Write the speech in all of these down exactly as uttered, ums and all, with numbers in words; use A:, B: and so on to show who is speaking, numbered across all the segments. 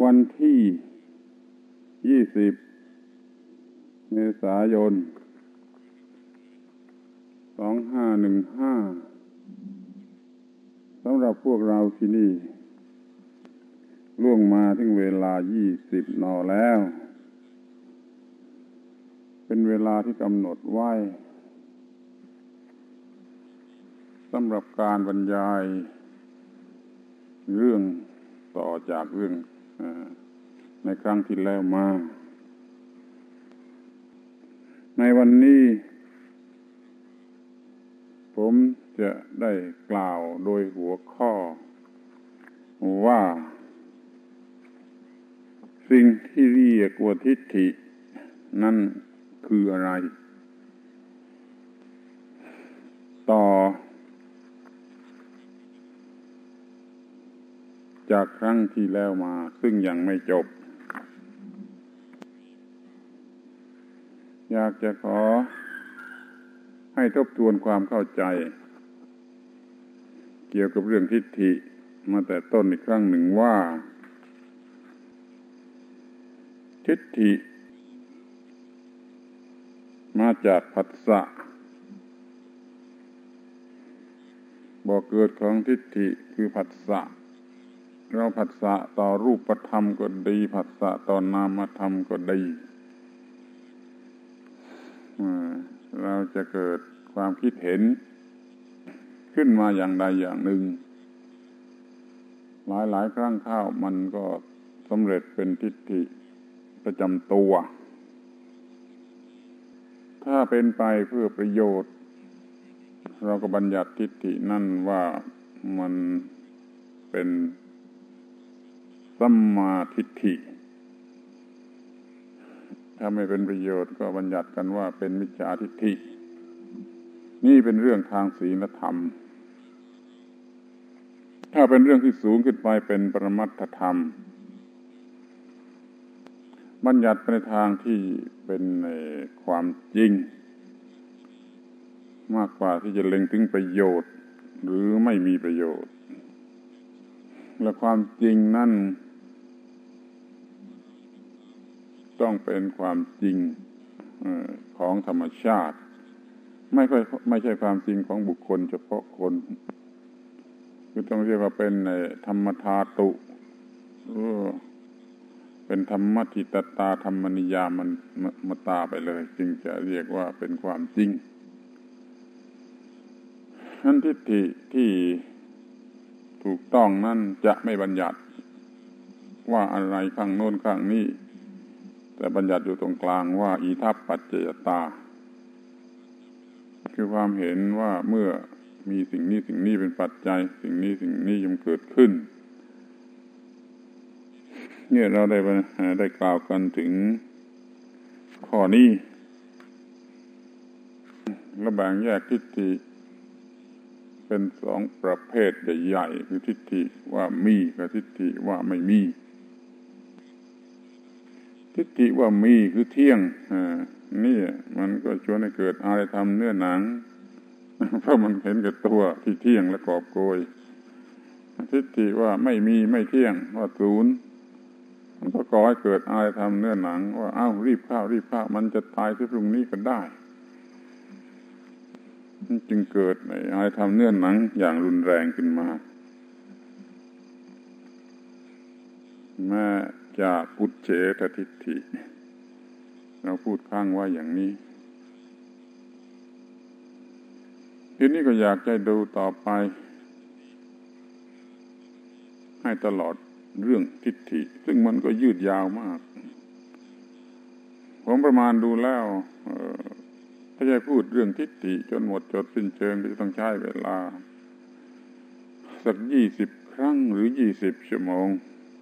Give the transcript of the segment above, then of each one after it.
A: วันที่ยี่สิบเมษายนสองพันห้าร้อยสิบห้าสำหรับพวกเราที่นี่ล่วงมาถึงเวลายี่สิบนแล้วเป็นเวลาที่กำหนดไว้สำหรับการบรรยายเรื่องต่อจากเรื่องในครั้งที่แล้วมาในวันนี้ผมจะได้กล่าวโดยหัวข้อว่าสิ่งที่เรียกว่าทิฏฐินั่นคืออะไรต่อจากครั้งที่แล้วมาซึ่งยังไม่จบอยากจะขอให้ทบทวนความเข้าใจเกี่ยวกับเรื่องทิฏฐิมาแต่ต้นอีกครั้งหนึ่งว่าทิฏฐิมาจากผัสสะบ่อเกิดของทิฏฐิคือผัสสะเราผัสสะต่อรูปธรรมก็ดีผัสสะต่อนามธรรมก็ดีเราจะเกิดความคิดเห็นขึ้นมาอย่างใดอย่างหนึ่งหลายๆครั้งเข้ามันก็สำเร็จเป็นทิฏฐิประจำตัวถ้าเป็นไปเพื่อประโยชน์เราก็บัญญัติทิฏฐินั่นว่ามันเป็นสัมมาทิฏฐิถ้าไม่เป็นประโยชน์ก็บัญญัติกันว่าเป็นมิจฉาทิฏฐินี่เป็นเรื่องทางศีลธรรมถ้าเป็นเรื่องที่สูงขึ้นไปเป็นปรมัตถธรรมบัญญัติในทางที่เป็นความจริงมากกว่าที่จะเล็งถึงประโยชน์หรือไม่มีประโยชน์และความจริงนั่นต้องเป็นความจริงของธรรมชาติไม่ค่อยไม่ใช่ความจริงของบุคคลเฉพาะคนคือต้องเรียกว่าเป็นธรรมธาตุเป็นธรรมทิตตาธรรมนิยามันมตาไปเลยจึงจะเรียกว่าเป็นความจริงนั้นทิฏฐิที่ถูกต้องนั่นจะไม่บัญญัติว่าอะไรข้างโน้นข้างนี้แต่บัญญัติอยู่ตรงกลางว่าอีทัปปัจจยตาคือความเห็นว่าเมื่อมีสิ่งนี้สิ่งนี้เป็นปัจจัยสิ่งนี้สิ่งนี้ย่อมเกิดขึ้นเนี่ยเราได้ได้กล่าวกันถึงข้อนี้และแบ่งแยกทิฏฐิเป็นสองประเภทใหญ่ๆคือทิฏฐิว่ามีกับทิฏฐิว่าไม่มีทิฏฐิว่ามีคือเที่ยงอ่านี่มันก็ชวนให้เกิดอารยธรรมเนื้อหนังเพราะมันเห็นกับตัวที่เที่ยงและกอบโกยทิฏฐิว่าไม่มีไม่เที่ยงว่าศูนย์มันก็ก่อให้เกิดอารยธรรมเนื้อหนังว่าอ้าวรีบเข้ารีบเข้ามันจะตายที่พรุ่งนี้ก็ได้จึงเกิดในอารยธรรมเนื้อหนังอย่างรุนแรงขึ้นมาแม้จากปุจเฉททิฏฐิเราพูดข้างว่าอย่างนี้ทีนี้ก็อยากจะดูต่อไปให้ตลอดเรื่องทิฏฐิซึ่งมันก็ยืดยาวมากผมประมาณดูแล้วถ้าจะพูดเรื่องทิฏฐิจนหมดจดสิ้นเชิงก็จะต้องใช้เวลาสักยี่สิบครั้งหรือยี่สิบชั่วโมง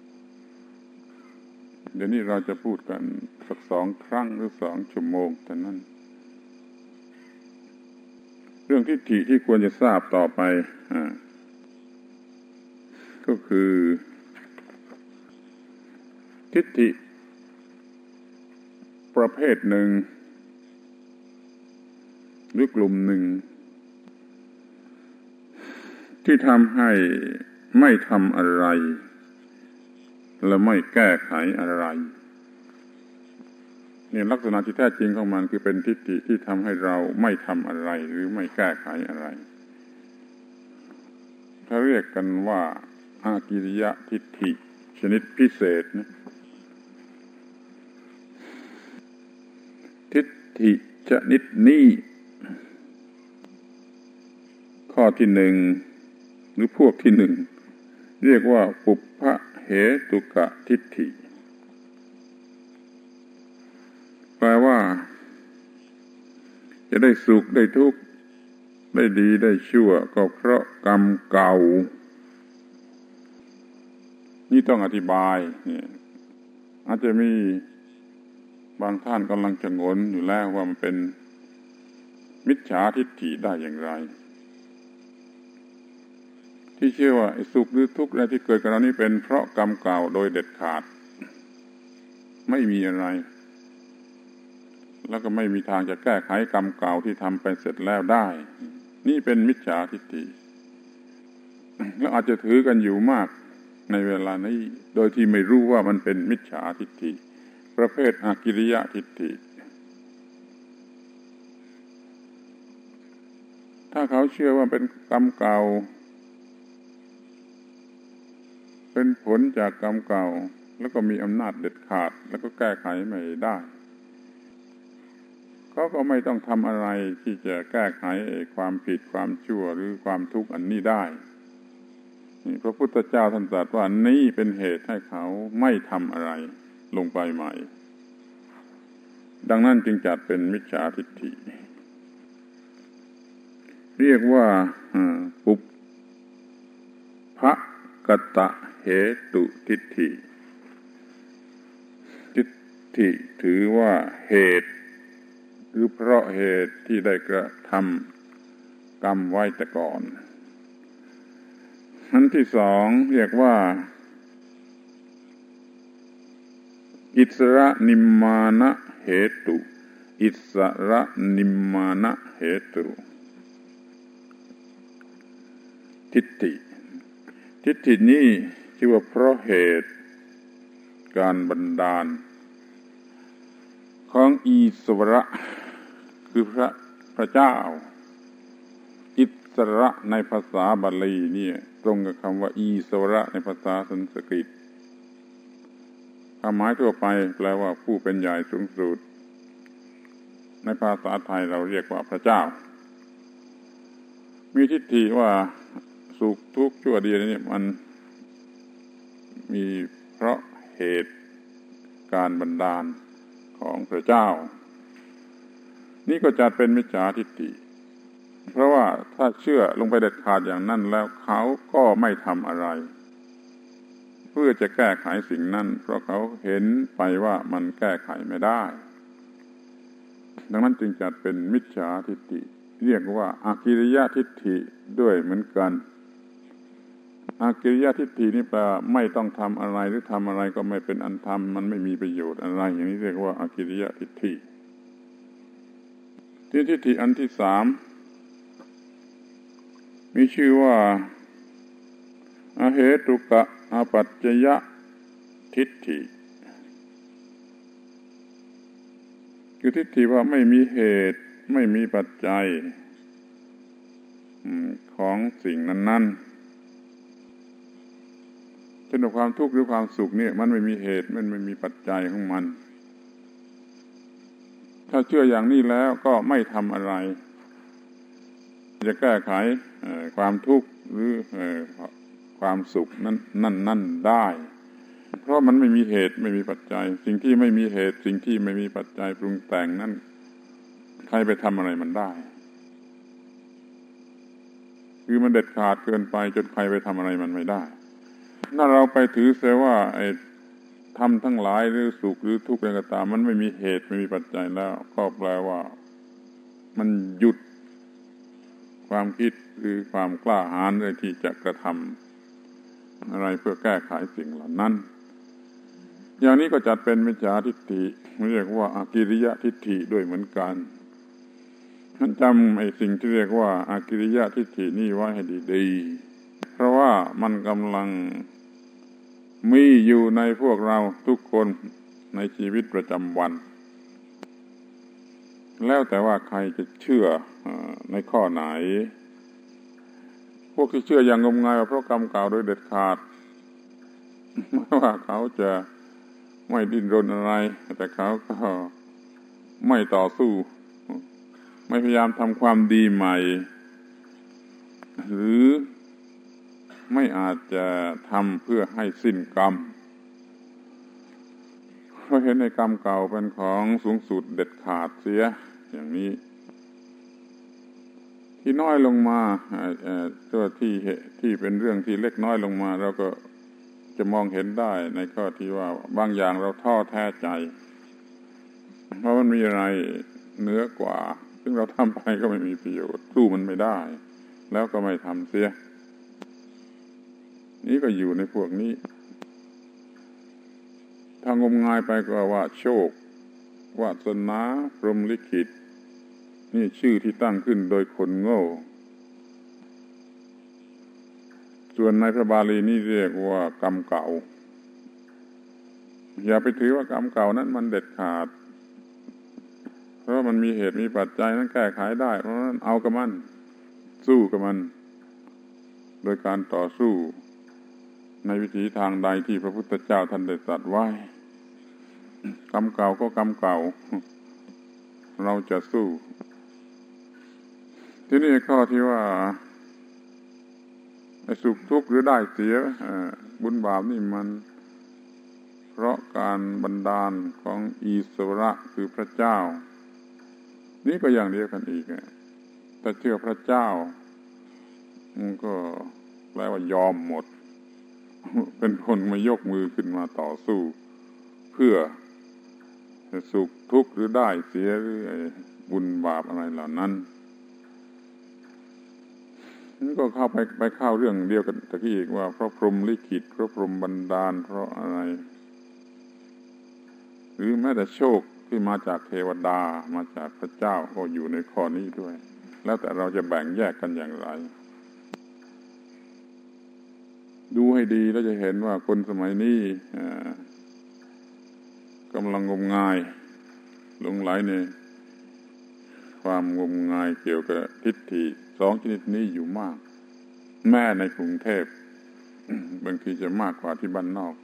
A: เดี๋ยวนี้เราจะพูดกันสักสองครั้งหรือสองชั่วโมงเท่านั้นเรื่องทิฏฐิที่ควรจะทราบต่อไปก็คือทิฏฐิประเภทหนึ่งหรือกลุ่มหนึ่งที่ทำให้ไม่ทำอะไรและไม่แก้ไขอะไรนี่ลักษณะที่แท้จริงของมันคือเป็นทิฏฐิที่ทำให้เราไม่ทำอะไรหรือไม่แก้ไขอะไรถ้าเรียกกันว่าอากิริยทิฏฐิชนิดพิเศษนะทิฏฐิชนิดนี้ข้อที่หนึ่งหรือพวกที่หนึ่งเรียกว่าปุพพเหตุกทิฏฐิแปลว่าจะได้สุขได้ทุกข์ได้ดีได้ชั่วก็เพราะกรรมเก่านี่ต้องอธิบายเนี่ยอาจจะมีบางท่านกำลังจะงนอยู่แล้วว่ามันเป็นมิจฉาทิฏฐิได้อย่างไรที่เชื่อว่าไอ้สุขหรือทุกข์อะไรที่เกิดกับเรานี่เป็นเพราะกรรมเก่าโดยเด็ดขาดไม่มีอะไรแล้วก็ไม่มีทางจะแก้ไขกรรมเก่าที่ทำไปเสร็จแล้วได้นี่เป็นมิจฉาทิฏฐิแล้วอาจจะถือกันอยู่มากในเวลานี้โดยที่ไม่รู้ว่ามันเป็นมิจฉาทิฏฐิประเภทอากิริยทิฏฐิถ้าเขาเชื่อว่าเป็นกรรมเก่าเป็นผลจากกรรมเก่าแล้วก็มีอำนาจเด็ดขาดแล้วก็แก้ไขไม่ได้เขาก็ไม่ต้องทำอะไรที่จะแก้ไขความผิดความชั่วหรือความทุกข์อันนี้ได้นี่พระพุทธเจ้าท่านตรัสว่านี่เป็นเหตุให้เขาไม่ทำอะไรลงไปใหม่ดังนั้นจึงจัดเป็นมิจฉาทิฏฐิเรียกว่าปุพพกตเหตุทิฏฐิทิฏฐิถือว่าเหตุหรือเพราะเหตุที่ได้กระทำกรรมไว้แต่ก่อนอันที่สองเรียกว่าอิสระนิมมานะเหตุอิสระนิมมานะเหตุทิฏฐิทิฏฐินี้ชื่อว่าเพราะเหตุการบันดาลของอีสระคือพระพระเจ้าอิสระในภาษาบาลีนี่ตรงกับคำว่าอีสระในภาษาสันสกฤตความหมายทั่วไปแปลว่าผู้เป็นใหญ่สูงสุดในภาษาไทยเราเรียกว่าพระเจ้ามีทิฏฐิว่าสุขทุกข์ชั่วดีนี่มันมีเพราะเหตุการบันดาลของพระเจ้านี่ก็จัดเป็นมิจฉาทิฏฐิเพราะว่าถ้าเชื่อลงไปเด็ดขาดอย่างนั้นแล้วเขาก็ไม่ทำอะไรเพื่อจะแก้ไขสิ่งนั้นเพราะเขาเห็นไปว่ามันแก้ไขไม่ได้ดังนั้นจึงจัดเป็นมิจฉาทิฏฐิเรียกว่าอากิริยทิฏฐิด้วยเหมือนกันอากิริยทิฏฐินี่แปลไม่ต้องทำอะไรหรือทำอะไรก็ไม่เป็นอันทำมันไม่มีประโยชน์อะไรอย่างนี้เรียกว่าอากิริยทิฏฐิที่ทิฏฐิอันที่สามมีชื่อว่าอเหตุกะอปัจจยทิฏฐิคือทิฏฐิว่าไม่มีเหตุไม่มีปัจจัยของสิ่งนั้นๆเช่นความทุกข์หรือความสุขเนี่ยมันไม่มีเหตุมันไม่มีปัจจัยของมันถ้าเชื่ออย่างนี้แล้วก็ไม่ทำอะไรจะแก้ไขความทุกข์หรือความสุขนั้นนั่นนั่นได้เพราะมันไม่มีเหตุไม่มีปัจจัยสิ่งที่ไม่มีเหตุสิ่งที่ไม่มีปัจจัยปรุงแต่งนั้นใครไปทำอะไรมันได้คือมันเด็ดขาดเกินไปจนใครไปทำอะไรมันไม่ได้ถ้าเราไปถือเสียว่าไอ้ทำทั้งหลายหรือสุขหรือทุกข์อะไรก็ตามมันไม่มีเหตุไม่มีปัจจัยแล้วก็แปลว่ามันหยุดความคิดหรือความกล้าหาญเลยที่จะกระทำอะไรเพื่อแก้ไขสิ่งเหล่านั้นอย่างนี้ก็จัดเป็นมิจฉาทิฏฐิเรียกว่าอากิริยทิฏฐิด้วยเหมือนกันท่านจำไอ้สิ่งที่เรียกว่าอากิริยทิฏฐินี่ไว้ให้ดีๆเพราะว่ามันกำลังมีอยู่ในพวกเราทุกคนในชีวิตประจำวันแล้วแต่ว่าใครจะเชื่อในข้อไหนพวกที่เชื่ออย่างงมงายว่าเพราะกรรมเก่าโดยเด็ดขาดไม่ว่าเขาจะไม่ดิ้นรนอะไรแต่เขาก็ไม่ต่อสู้ไม่พยายามทำความดีใหม่หรือไม่อาจจะทำเพื่อให้สิ้นกรรมเพราะเห็นในกรรมเก่าเป็นของสูงสุดเด็ดขาดเสียอย่างนี้ที่น้อยลงมาตัวที่ที่เป็นเรื่องที่เล็กน้อยลงมาเราก็จะมองเห็นได้ในข้อที่ว่าบางอย่างเราท้อแท้ใจเพราะมันมีอะไรเหนือกว่าซึ่งเราทำไปก็ไม่มีประโยชน์สู้มันไม่ได้แล้วก็ไม่ทำเสียนี่ก็อยู่ในพวกนี้ถ้างมงายไปก็ว่าโชควาสนาพรหมลิขิตนี่ชื่อที่ตั้งขึ้นโดยคนโง่ส่วนในพระบาลีนี่เรียกว่ากรรมเก่าอย่าไปถือว่ากรรมเก่านั้นมันเด็ดขาดเพราะมันมีเหตุมีปัจจัยนั้นแก้ไขได้เพราะฉะนั้นเอากับมันสู้กับมันโดยการต่อสู้ในวิถีทางใดที่พระพุทธเจ้าท่านได้ตรัสไว้กรรมเก่าก็กรรมเก่าเราจะสู้ที่นี่ข้อที่ว่าสุขทุกข์หรือได้เสียบุญบาปนี่มันเพราะการบันดาลของอีสระคือพระเจ้านี่ก็อย่างเดียวกันอีกถ้าเชื่อพระเจ้ามันก็แปลว่ายอมหมดเป็นคนมายกมือขึ้นมาต่อสู้เพื่อสุขทุกข์หรือได้เสียหรือบุญบาปอะไรเหล่านั้นนี่ก็เข้าไปไปเข้าเรื่องเดียวกันตะกี้อีกว่าเพราะพรหมลิขิตเพราะพรหมบันดาลเพราะอะไรหรือแม้แต่โชคที่มาจากเทวดามาจากพระเจ้าก็อยู่ในข้อนี้ด้วยแล้วแต่เราจะแบ่งแยกกันอย่างไรดูให้ดีแล้วจะเห็นว่าคนสมัยนี้กำลังงมงายหลงไหลในความงมงายเกี่ยวกับทิฏฐิสองชนิดนี้อยู่มากแม้ในกรุงเทพบางทีจะมากกว่าที่บ้านนอก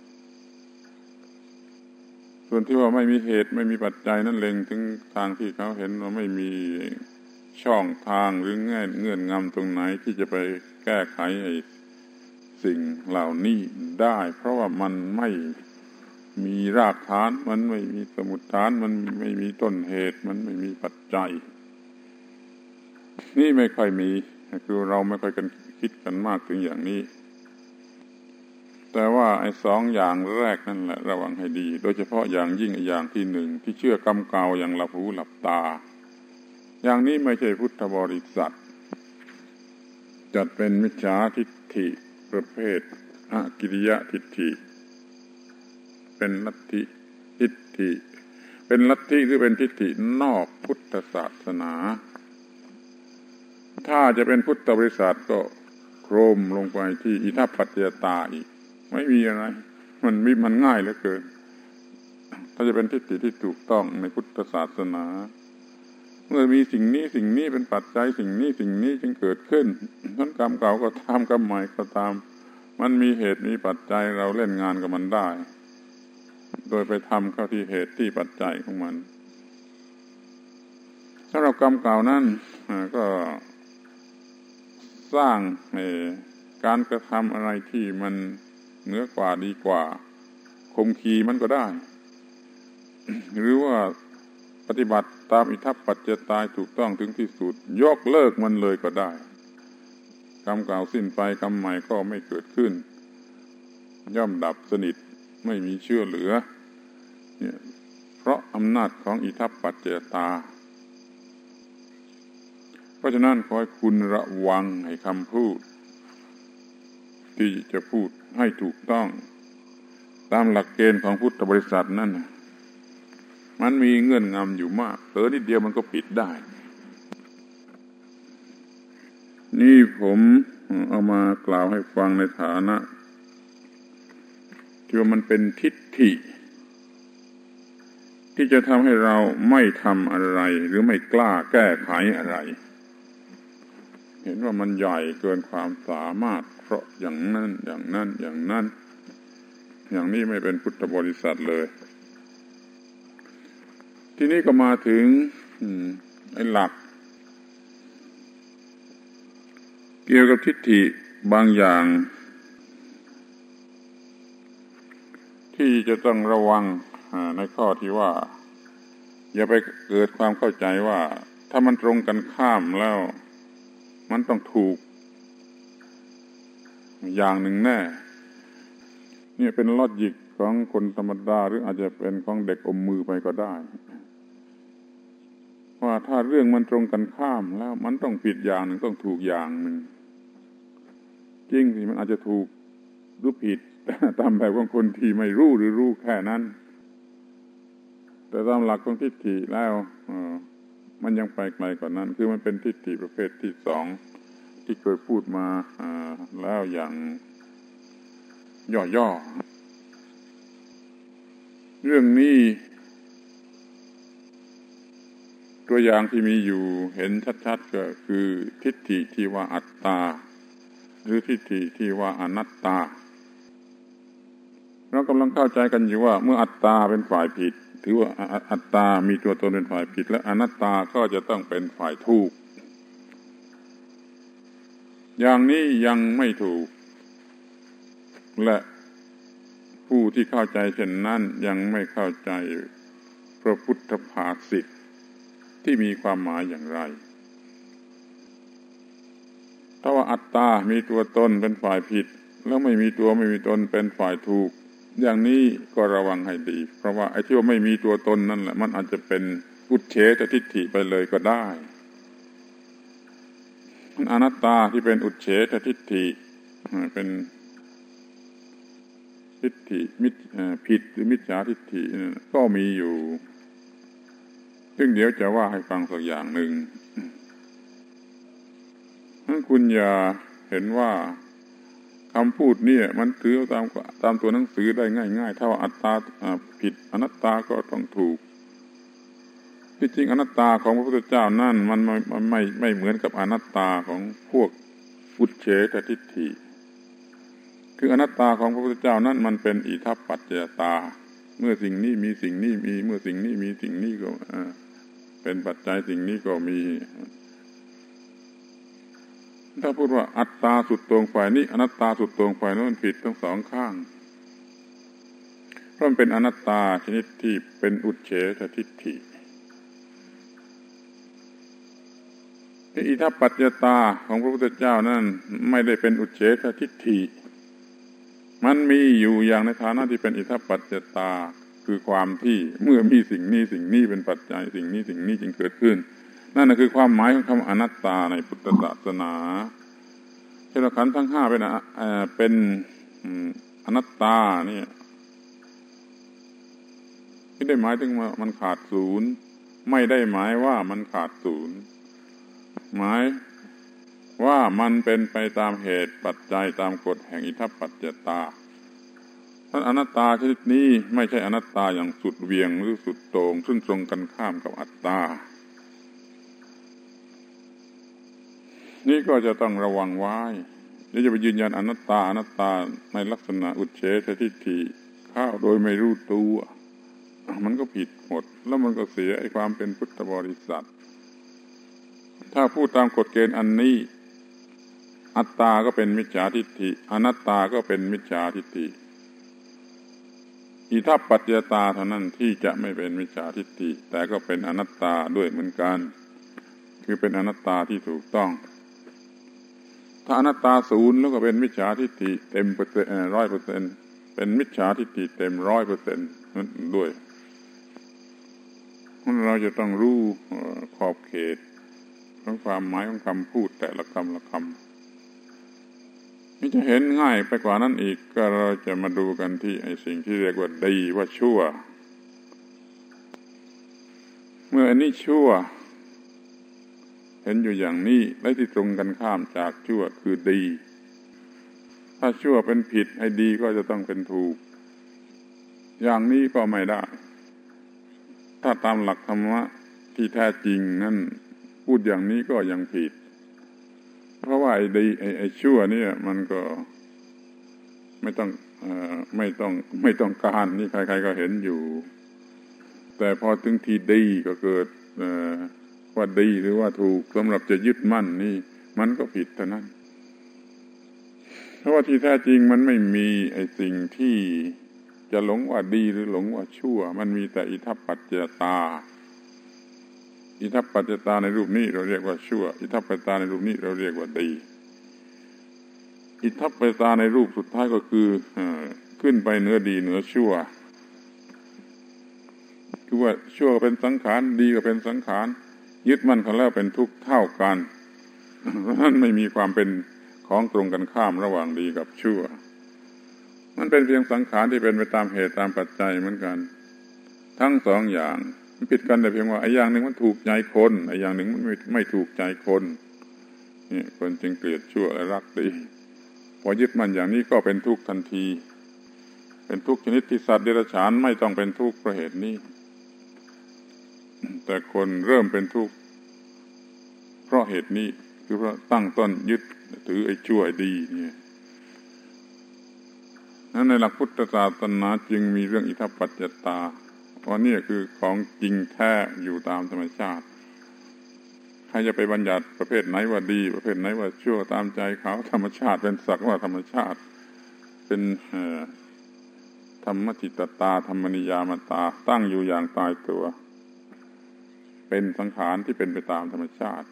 A: ส่วนที่ว่าไม่มีเหตุไม่มีปัจจัยนั่นเล็งถึงทางที่เขาเห็นว่าไม่มีช่องทางหรือเงื่อนเงื่อนงำตรงไหนที่จะไปแก้ไขไอ้สิ่งเหล่านี้ได้เพราะว่ามันไม่มีรากฐานมันไม่มีสมุดฐานมันไม่มีต้นเหตุมันไม่มีปัจจัยนี่ไม่ค่อยมีคือเราไม่ค่อยกันคิดกันมากถึงอย่างนี้แต่ว่าไอ้สองอย่างแรกนั่นแหละระวังให้ดีโดยเฉพาะอย่างยิ่งอย่างที่หนึ่งที่เชื่อกรรมเก่าอย่างหลับหูหลับตาอย่างนี้ไม่ใช่พุทธบริษัทจัดเป็นมิจฉาทิฏฐิประเภทอกิริยะทิฏฐิเป็นลัทธิทิฏฐิเป็นลัทธิหรือเป็นทิฏฐินอกพุทธศาสนาถ้าจะเป็นพุทธบริษัทก็โครมลงไปที่อิทัปปัจจยตาอีกไม่มีอะไรมันมีมันง่ายเหลือเกินถ้าจะเป็นทิฏฐิที่ถูกต้องในพุทธศาสนาเมื่อมีสิ่งนี้สิ่งนี้เป็นปัจจัยสิ่งนี้สิ่งนี้จึงเกิดขึ้นทั้งกรรมเก่าก็ตามกรรมใหม่ก็ตามมันมีเหตุมีปัจจัยเราเล่นงานกับมันได้โดยไปทำเข้าที่เหตุที่ปัจจัยของมันถ้าเรากรรมเก่านั้นก็สร้างการกระทำอะไรที่มันเหนือกว่าดีกว่าคมขีมันก็ได้หรือว่าปฏิบัติตามอิทัปปัจจยตาถูกต้องถึงที่สุดยกเลิกมันเลยก็ได้กรรมเก่าสิ้นไปกรรมใหม่ก็ไม่เกิดขึ้นย่อมดับสนิทไม่มีเชื่อเหลือเนี่ยเพราะอำนาจของอิทัปปัจจยตาเพราะฉะนั้นขอให้คุณระวังให้คำพูดที่จะพูดให้ถูกต้องตามหลักเกณฑ์ของพุทธบริษัทนั่นมันมีเงื่อนงำอยู่มากเผลอนิดเดียวมันก็ผิดได้นี่ผมเอามากล่าวให้ฟังในฐานะที่ว่ามันเป็นทิฏฐิที่จะทำให้เราไม่ทำอะไรหรือไม่กล้าแก้ไขอะไรเห็นว่ามันใหญ่เกินความสามารถเพราะอย่างนั้นอย่างนั้นอย่างนั้นอย่างนี้ไม่เป็นพุทธบริษัทเลยทีนี้ก็มาถึงไอ้หลักเกี่ยวกับทิฏฐิบางอย่างที่จะต้องระวังในข้อที่ว่าอย่าไปเกิดความเข้าใจว่าถ้ามันตรงกันข้ามแล้วมันต้องถูกอย่างหนึ่งแน่นี่เป็นลอจิกของคนธรรมดาหรืออาจจะเป็นของเด็กอมมือไปก็ได้ว่าถ้าเรื่องมันตรงกันข้ามแล้วมันต้องผิดอย่างหนึ่งต้องถูกอย่างหนึ่งจริงสิมันอาจจะถูกหรือผิดตามแบบของคนที่ไม่รู้หรือรู้แค่นั้นแต่ตามหลักของทิฏฐิแล้วมันยังไปไกลกว่านั้นคือมันเป็นทิฏฐิประเภทที่สองที่เคยพูดมาแล้วอย่างย่อๆเรื่องนี้ตัวอย่างที่มีอยู่เห็นชัดๆก็คือทิฏฐิที่ว่าอัตตาหรือทิฏฐิที่ว่าอนัตตาเรากำลังเข้าใจกันอยู่ว่าเมื่ออัตตาเป็นฝ่ายผิดถือว่าอัตตามีตัวตนเป็นฝ่ายผิดและอนัตตาก็จะต้องเป็นฝ่ายถูกอย่างนี้ยังไม่ถูกและผู้ที่เข้าใจเช่นนั้นยังไม่เข้าใจพระพุทธภาษิตที่มีความหมายอย่างไรถ้าว่าอัตตามีตัวตนเป็นฝ่ายผิดแล้วไม่มีตัวไม่มีตนเป็นฝ่ายถูกอย่างนี้ก็ระวังให้ดีเพราะว่าไอ้ที่ว่าไม่มีตัวตนนั่นแหละมันอาจจะเป็นอุเฉททิฏฐิไปเลยก็ได้อนัตตาที่เป็นอุเฉททิฏฐิเป็นทิฏฐิมิจผิดหรือมิจฉาทิฏฐิก็มีอยู่ซึ่งเดี๋ยวจะว่าให้ฟังสักอย่างหนึ่งถ้าคุณอย่าเห็นว่าคำพูดนี่มันถือตามตามตัวหนังสือได้ง่ายๆถ้าว่าอัตตาผิดอนัตตาก็ต้องถูกที่จริงอนัตตาของพระพุทธเจ้านั่นมันไม่ไม่ไม่เหมือนกับอนัตตาของพวกอุเฉททิฏฐิคืออนัตตาของพระพุทธเจ้านั่นมันเป็นอิทัปปัจจยตาเมื่อสิ่งนี้มีสิ่งนี้มีเมื่อสิ่งนี้มีสิ่งนี้ก็เป็นปัจจัยสิ่งนี้ก็มีถ้าพูดว่าอัตตาสุดตรงฝ่ายนี้อนัตตาสุดตรงฝ่ายโน้นผิดทั้งสองข้างเพราะมันเป็นอนัตตาชนิดที่เป็นอุเฉททิฏฐิอิทัปปัจจยตาของพระพุทธเจ้านั่นไม่ได้เป็นอุเฉททิฏฐิมันมีอยู่อย่างในฐานะที่เป็นอิทัปปัจจยตาคือความที่เมื่อมีสิ่งนี้สิ่งนี้เป็นปัจจัยสิ่งนี้สิ่งนี้จึงเกิดขึ้นนั่นคือความหมายของคำอนัตตาในพุทธศาสนาเช่นขันธ์ทั้งห้าเป็นเป็นอนัตตาเนี่ยไม่ได้หมายถึงว่ามันขาดศูนย์ไม่ได้หมายว่ามันขาดศูนย์หมายว่ามันเป็นไปตามเหตุปัจจัยตามกฎแห่งอิทัปปัจจยตาท่านอนัตตาชนิดนี้ไม่ใช่อนัตตาอย่างสุดเวียงหรือสุดโต่งซึ่งตรงกันข้ามกับอัตตานี่ก็จะต้องระวังไว้นี่จะไปยืนยันอนัตตาอนัตตาในลักษณะอุเฉททิฏฐิเข้าโดยไม่รู้ตัวมันก็ผิดหมดแล้วมันก็เสียไอ้ความเป็นพุทธบริษัทถ้าพูดตามกฎเกณฑ์อันนี้อัตตาก็เป็นมิจฉาทิฏฐิอนัตตาก็เป็นมิจฉาทิฏฐิอิทัปปัจจยตาเท่านั้นที่จะไม่เป็นมิจฉาทิฏฐิแต่ก็เป็นอนัตตาด้วยเหมือนกันคือเป็นอนัตตาที่ถูกต้องถ้าอนัตตาศูนย์แล้วก็เป็นมิจฉาทิฏฐิเต็มเปอร์เซ็นต์ร้อยเปอร์เซ็นต์เป็นมิจฉาทิฏฐิเต็มร้อยเปอร์เซ็นต์ด้วยเราจะต้องรู้ขอบเขตของความหมายของคำพูดแต่ละคำละคำนี่จะเห็นง่ายไปกว่านั้นอีกก็เราจะมาดูกันที่ไอ้สิ่งที่เรียกว่าดีว่าชั่วเมื่ออันนี้ชั่วเห็นอยู่อย่างนี้และที่ตรงกันข้ามจากชั่วคือดีถ้าชั่วเป็นผิดไอ้ดีก็จะต้องเป็นถูกอย่างนี้ก็ไม่ได้ถ้าตามหลักธรรมะที่แท้จริงนั่นพูดอย่างนี้ก็ยังผิดเพราะว่าไอ้ดีไอ้ไอ้ชั่วเนี่ยมันก็ไม่ต้องเอ่อไม่ต้องไม่ต้องการนี่ใครๆก็เห็นอยู่แต่พอถึงทีดีก็เกิดเอ่อว่าดีหรือว่าถูกสำหรับจะยึดมั่นนี่มันก็ผิดเท่านั้นเพราะว่าที่แท้จริงมันไม่มีไอ้สิ่งที่จะหลงว่าดีหรือหลงว่าชั่วมันมีแต่อิทัปปัจจยตาอิทัปปัจจยตาในรูปนี้เราเรียกว่าชั่วอิทัปปัจจยตาในรูปนี้เราเรียกว่าดีอิทัปปัจจยตาในรูปสุดท้ายก็คือขึ้นไปเหนือดีเหนือชั่วคือว่าชั่วก็เป็นสังขารดีก็เป็นสังขารยึดมั่นกันแล้วเป็นทุกข์เท่ากันเพราะฉะนั้นไม่มีความเป็นของตรงกันข้ามระหว่างดีกับชั่วมันเป็นเพียงสังขารที่เป็นไปตามเหตุตามปัจจัยเหมือนกันทั้งสองอย่างมันผิดกันแต่เพียงว่าไอ้อย่างหนึ่งมันถูกใจคนไอ้อย่างหนึ่งมันไม่ไม่ถูกใจคนนี่คนจึงเกลียดชั่วและรักดีพอยึดมั่นอย่างนี้ก็เป็นทุกข์ทันทีเป็นทุกข์ชนิดที่สัตว์เดรัจฉานไม่ต้องเป็นทุกข์เพราะเหตุนี้แต่คนเริ่มเป็นทุกข์เพราะเหตุนี้คือเพราะตั้งต้นยึดถือไอ้ชั่วไอ้ดีเนี่ยนั้นในหลักพุทธศาสนาจึงมีเรื่องอิทัปปัจจยตาเพราะนี่คือของจริงแท้อยู่ตามธรรมชาติใครจะไปบัญญัติประเภทไหนว่าดีประเภทไหนว่าชั่วตามใจเขาธรรมชาติเป็นสักว่าธรรมชาติเป็นธรรมจิตตาธรรมนิยามตาตั้งอยู่อย่างตายตัวเป็นสังขารที่เป็นไปตามธรรมชาติ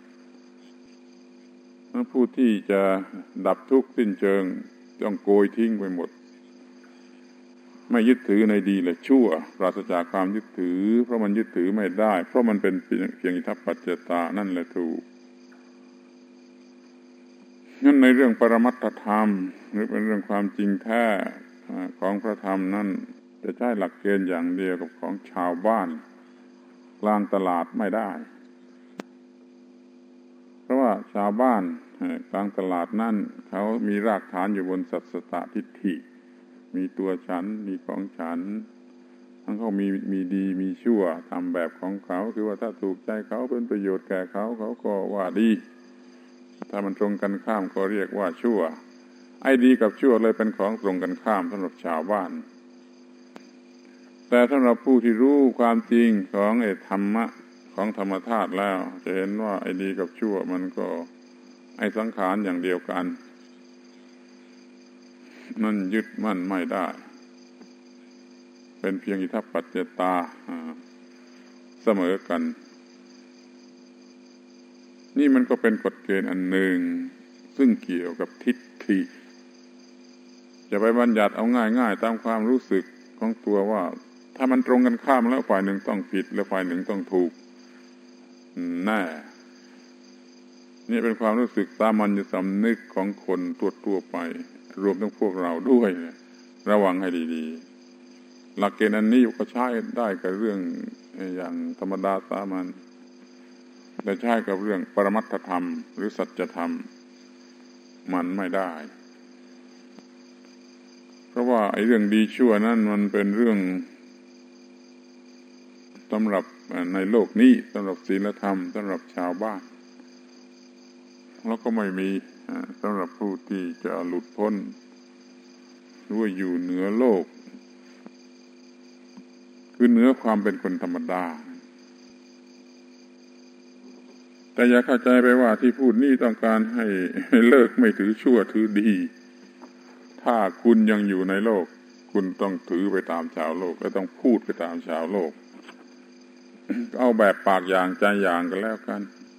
A: ผู้ที่จะดับทุกข์สิ้นเชิงต้องโกยทิ้งไปหมดไม่ยึดถือในดีและชั่วปราศจากความยึดถือเพราะมันยึดถือไม่ได้เพราะมันเป็นเพียงอิทัปปัจจยตานั่นแหละถูกงั้นในเรื่องปรมัตถธรรมหรือเป็นเรื่องความจริงแท้ของพระธรรมนั่นจะใช้หลักเกณฑ์อย่างเดียวกับของชาวบ้านกลางตลาดไม่ได้เพราะว่าชาวบ้านกลางตลาดนั่นเขามีรากฐานอยู่บนสัสสตทิฏฐิมีตัวฉันมีของฉันทั้งเขามีมีดีมีชั่วทำแบบของเขาคือว่าถ้าถูกใจเขาเป็นประโยชน์แก่เขาเขาก็ว่าดีถ้ามันตรงกันข้ามก็เรียกว่าชั่วไอ้ดีกับชั่วเลยเป็นของตรงกันข้ามสำหรับชาวบ้านแต่สำหรับผู้ที่รู้ความจริงของไอ้ธรรมะของธรรมธาตุแล้วจะเห็นว่าไอ้ดีกับชั่วมันก็ไอ้สังขารอย่างเดียวกันมันยึดมั่นไม่ได้เป็นเพียงอิทัปปัจจยตาเสมอกันนี่มันก็เป็นกฎเกณฑ์อันหนึ่งซึ่งเกี่ยวกับทิฏฐิจะไปบัญญัติเอาง่ายๆตามความรู้สึกของตัวว่าถ้ามันตรงกันข้ามแล้วฝ่ายหนึ่งต้องผิดและฝ่ายหนึ่งต้องถูกแน่นี่เป็นความรู้สึกสามัญสำนึกของคนทั่วๆไปรวมทั้งพวกเราด้วยระวังให้ดีๆหลักเกณฑ์อันนี้ก็ใช้ได้กับเรื่องอย่างธรรมดาสามัญแต่ใช้กับเรื่องปรมัตถธรรมหรือสัจธรรมมันไม่ได้เพราะว่าไอ้เรื่องดีชั่วนั้นมันเป็นเรื่องสำหรับในโลกนี้สำหรับศีลธรรมสำหรับชาวบ้านแล้วก็ไม่มีสำหรับผู้ที่จะหลุดพ้นหรือว่าอยู่เหนือโลกคือเหนือความเป็นคนธรรมดาแต่อย่าเข้าใจไปว่าที่พูดนี่ต้องการให้เลิกไม่ถือชั่วถือดีถ้าคุณยังอยู่ในโลกคุณต้องถือไปตามชาวโลกและต้องพูดไปตามชาวโลกเอาแบบปากอย่างใจอย่างกันแล้วกัน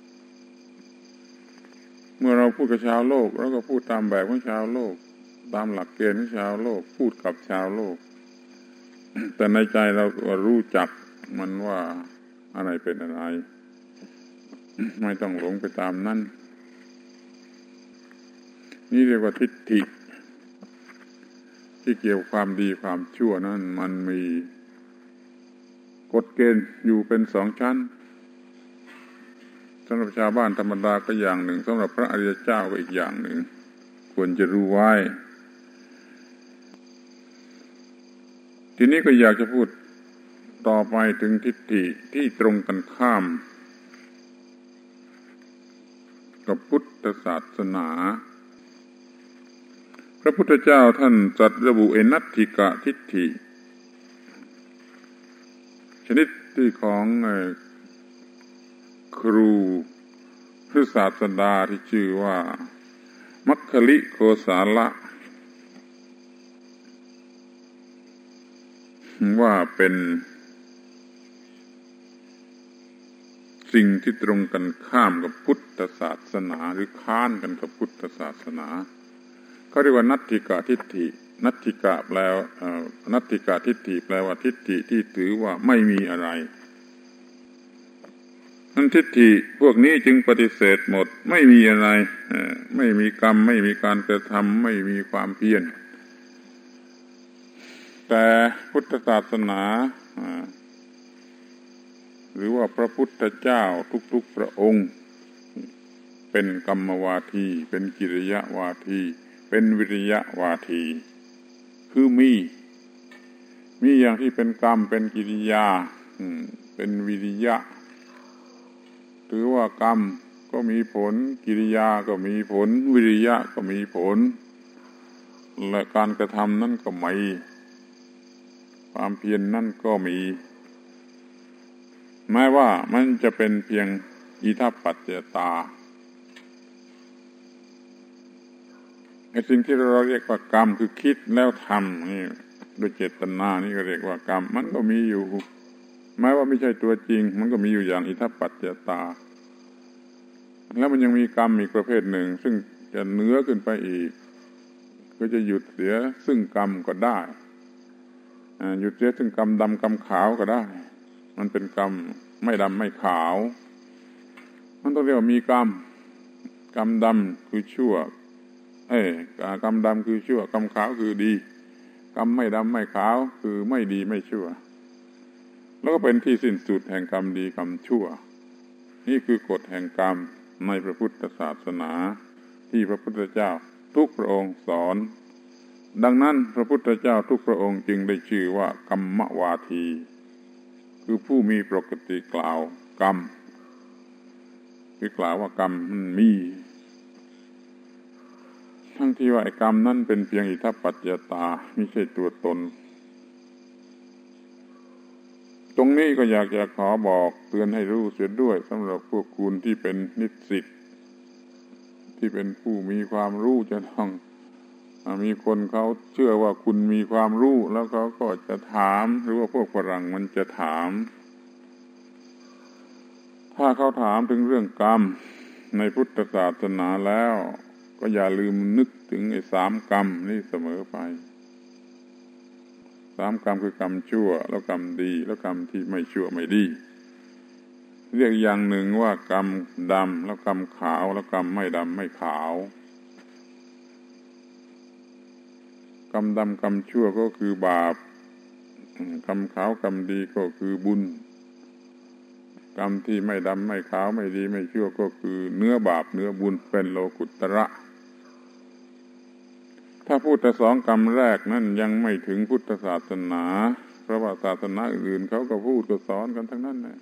A: เมื่อเราพูดกับชาวโลกเราก็พูดตามแบบของชาวโลกตามหลักเกณฑ์ของชาวโลกพูดกับชาวโลกแต่ในใจเรารู้จักมันว่าอะไรเป็นอะไรไม่ต้องหลงไปตามนั้นนี่เรียกว่าทิฏฐิที่เกี่ยวความดีความชั่วนั้นมันมีกฎเกณฑ์อยู่เป็นสองชั้นสำหรับชาวบ้านธรรมดาก็อย่างหนึ่งสำหรับพระอริยเจ้าก็อีกอย่างหนึ่งควรจะรู้ไว้ทีนี้ก็อยากจะพูดต่อไปถึงทิฏฐิที่ตรงกันข้ามกับพุทธศาสนาพระพุทธเจ้าท่านตรัสระบุเอนัตถิกะทิฏฐิชนิดที่ของครูพระศาสดาที่ชื่อว่ามัคคลิโกศาละว่าเป็นสิ่งที่ตรงกันข้ามกับพุทธศาสนาหรือค้านกันกับพุทธศาสนาเขาเรียกว่านัตถิกะทิฏฐินัตถิกะแปลว่านัตถิกะทิฏฐิแปลว่าทิฏฐิที่ถือว่าไม่มีอะไรนั้นทิฏฐิพวกนี้จึงปฏิเสธหมดไม่มีอะไรไม่มีกรรมไม่มีการกระทำไม่มีความเพียรแต่พุทธศาสนาหรือว่าพระพุทธเจ้าทุกๆพระองค์เป็นกรรมวาทีเป็นกิริยาวาทีเป็นวิริยาวาทีคือมีมีอย่างที่เป็นกรรมเป็นกิริยาเป็นวิริยะถือว่ากรรมก็มีผลกิริยาก็มีผลวิริยะก็มีผลและการกระทำนั่นก็มีความเพียร น, นั่นก็มีแม้ว่ามันจะเป็นเพียงอิทัปปัจจยตาไอ้สิ่งที่เราเรียกว่ากรรมคือคิดแล้วทำนี่โดยเจตนานี่ก็เรียกว่ากรรมมันก็มีอยู่แม้ว่าไม่ใช่ตัวจริงมันก็มีอยู่อย่างอิทัปปัจจยตาแล้วมันยังมีกรรมอีกประเภทหนึ่งซึ่งจะเหนือขึ้นไปอีกก็จะหยุดเสียซึ่งกรรมก็ได้หยุดเสียซึ่งกรรมดำกรรมขาวก็ได้มันเป็นกรรมไม่ดำไม่ขาวมันต้องเรียกว่ามีกรรมกรรมดำคือชั่วเอ้ยกรรมดำคือชั่วกรรมขาวคือดีกรรมไม่ดำไม่ขาวคือไม่ดีไม่ชั่วแล้วก็เป็นที่สิ้นสุดแห่งกรรมดีกรรมชั่วนี่คือกฎแห่งกรรมในพระพุทธศาสนาที่พระพุทธเจ้าทุกพระองค์สอนดังนั้นพระพุทธเจ้าทุกพระองค์จึงได้ชื่อว่ากัมมวาทีคือผู้มีปกติกล่าวกรรมคือกล่าวว่ากรรมมันมีทั้งที่ว่าไอ้กรรมนั้นเป็นเพียงอิทัปปัจจยตาไม่ใช่ตัวตนตรงนี้ก็อยากจะขอบอกเตือนให้รู้เสียด้วยสำหรับพวกคุณที่เป็นนิสิตที่เป็นผู้มีความรู้จะต้องมีคนเขาเชื่อว่าคุณมีความรู้แล้วเขาก็จะถามหรือว่าพวกฝรั่งมันจะถามถ้าเขาถามถึงเรื่องกรรมในพุทธศาสนาแล้วก็อย่าลืมนึกถึงไอ้สามกรรมนี่เสมอไปสามกรรมคือกรรมชั่วแล้วกรรมดีแล้วกรรมที่ไม่ชั่วไม่ดีเรียกอย่างหนึ่งว่ากรรมดำแล้วกรรมขาวแล้วกรรมไม่ดำไม่ขาวกรรมดำกรรมชั่วก็คือบาปกรรมขาวกรรมดีก็คือบุญกรรมที่ไม่ดำไม่ขาวไม่ดีไม่ชั่วก็คือเนื้อบาปเนื้อบุญเป็นโลกุตระถ้าพูดแต่สองกรรมแรกนั่นยังไม่ถึงพุทธศาสนาเพราะว่าศาสนาอื่นเขาก็พูดก็สอนกันทั้งนั้นนะ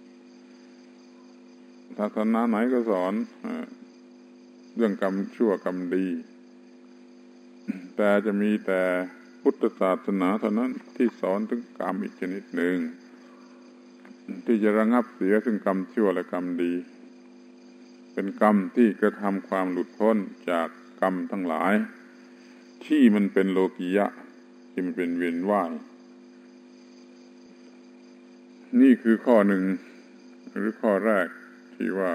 A: ศาสนาไหนก็สอนเรื่องกรรมชั่วกรรมดีแต่จะมีแต่พุทธศาสนาเท่านั้นที่สอนถึงกรรมอีกชนิดหนึ่งที่จะระงับเสียซึ่งกรรมชั่วและกรรมดีเป็นกรรมที่กระทำความหลุดพ้นจากกรรมทั้งหลายที่มันเป็นโลกิยะที่มันเป็นเวียนว่ายนี่คือข้อหนึ่งหรือข้อแรกที่ว่า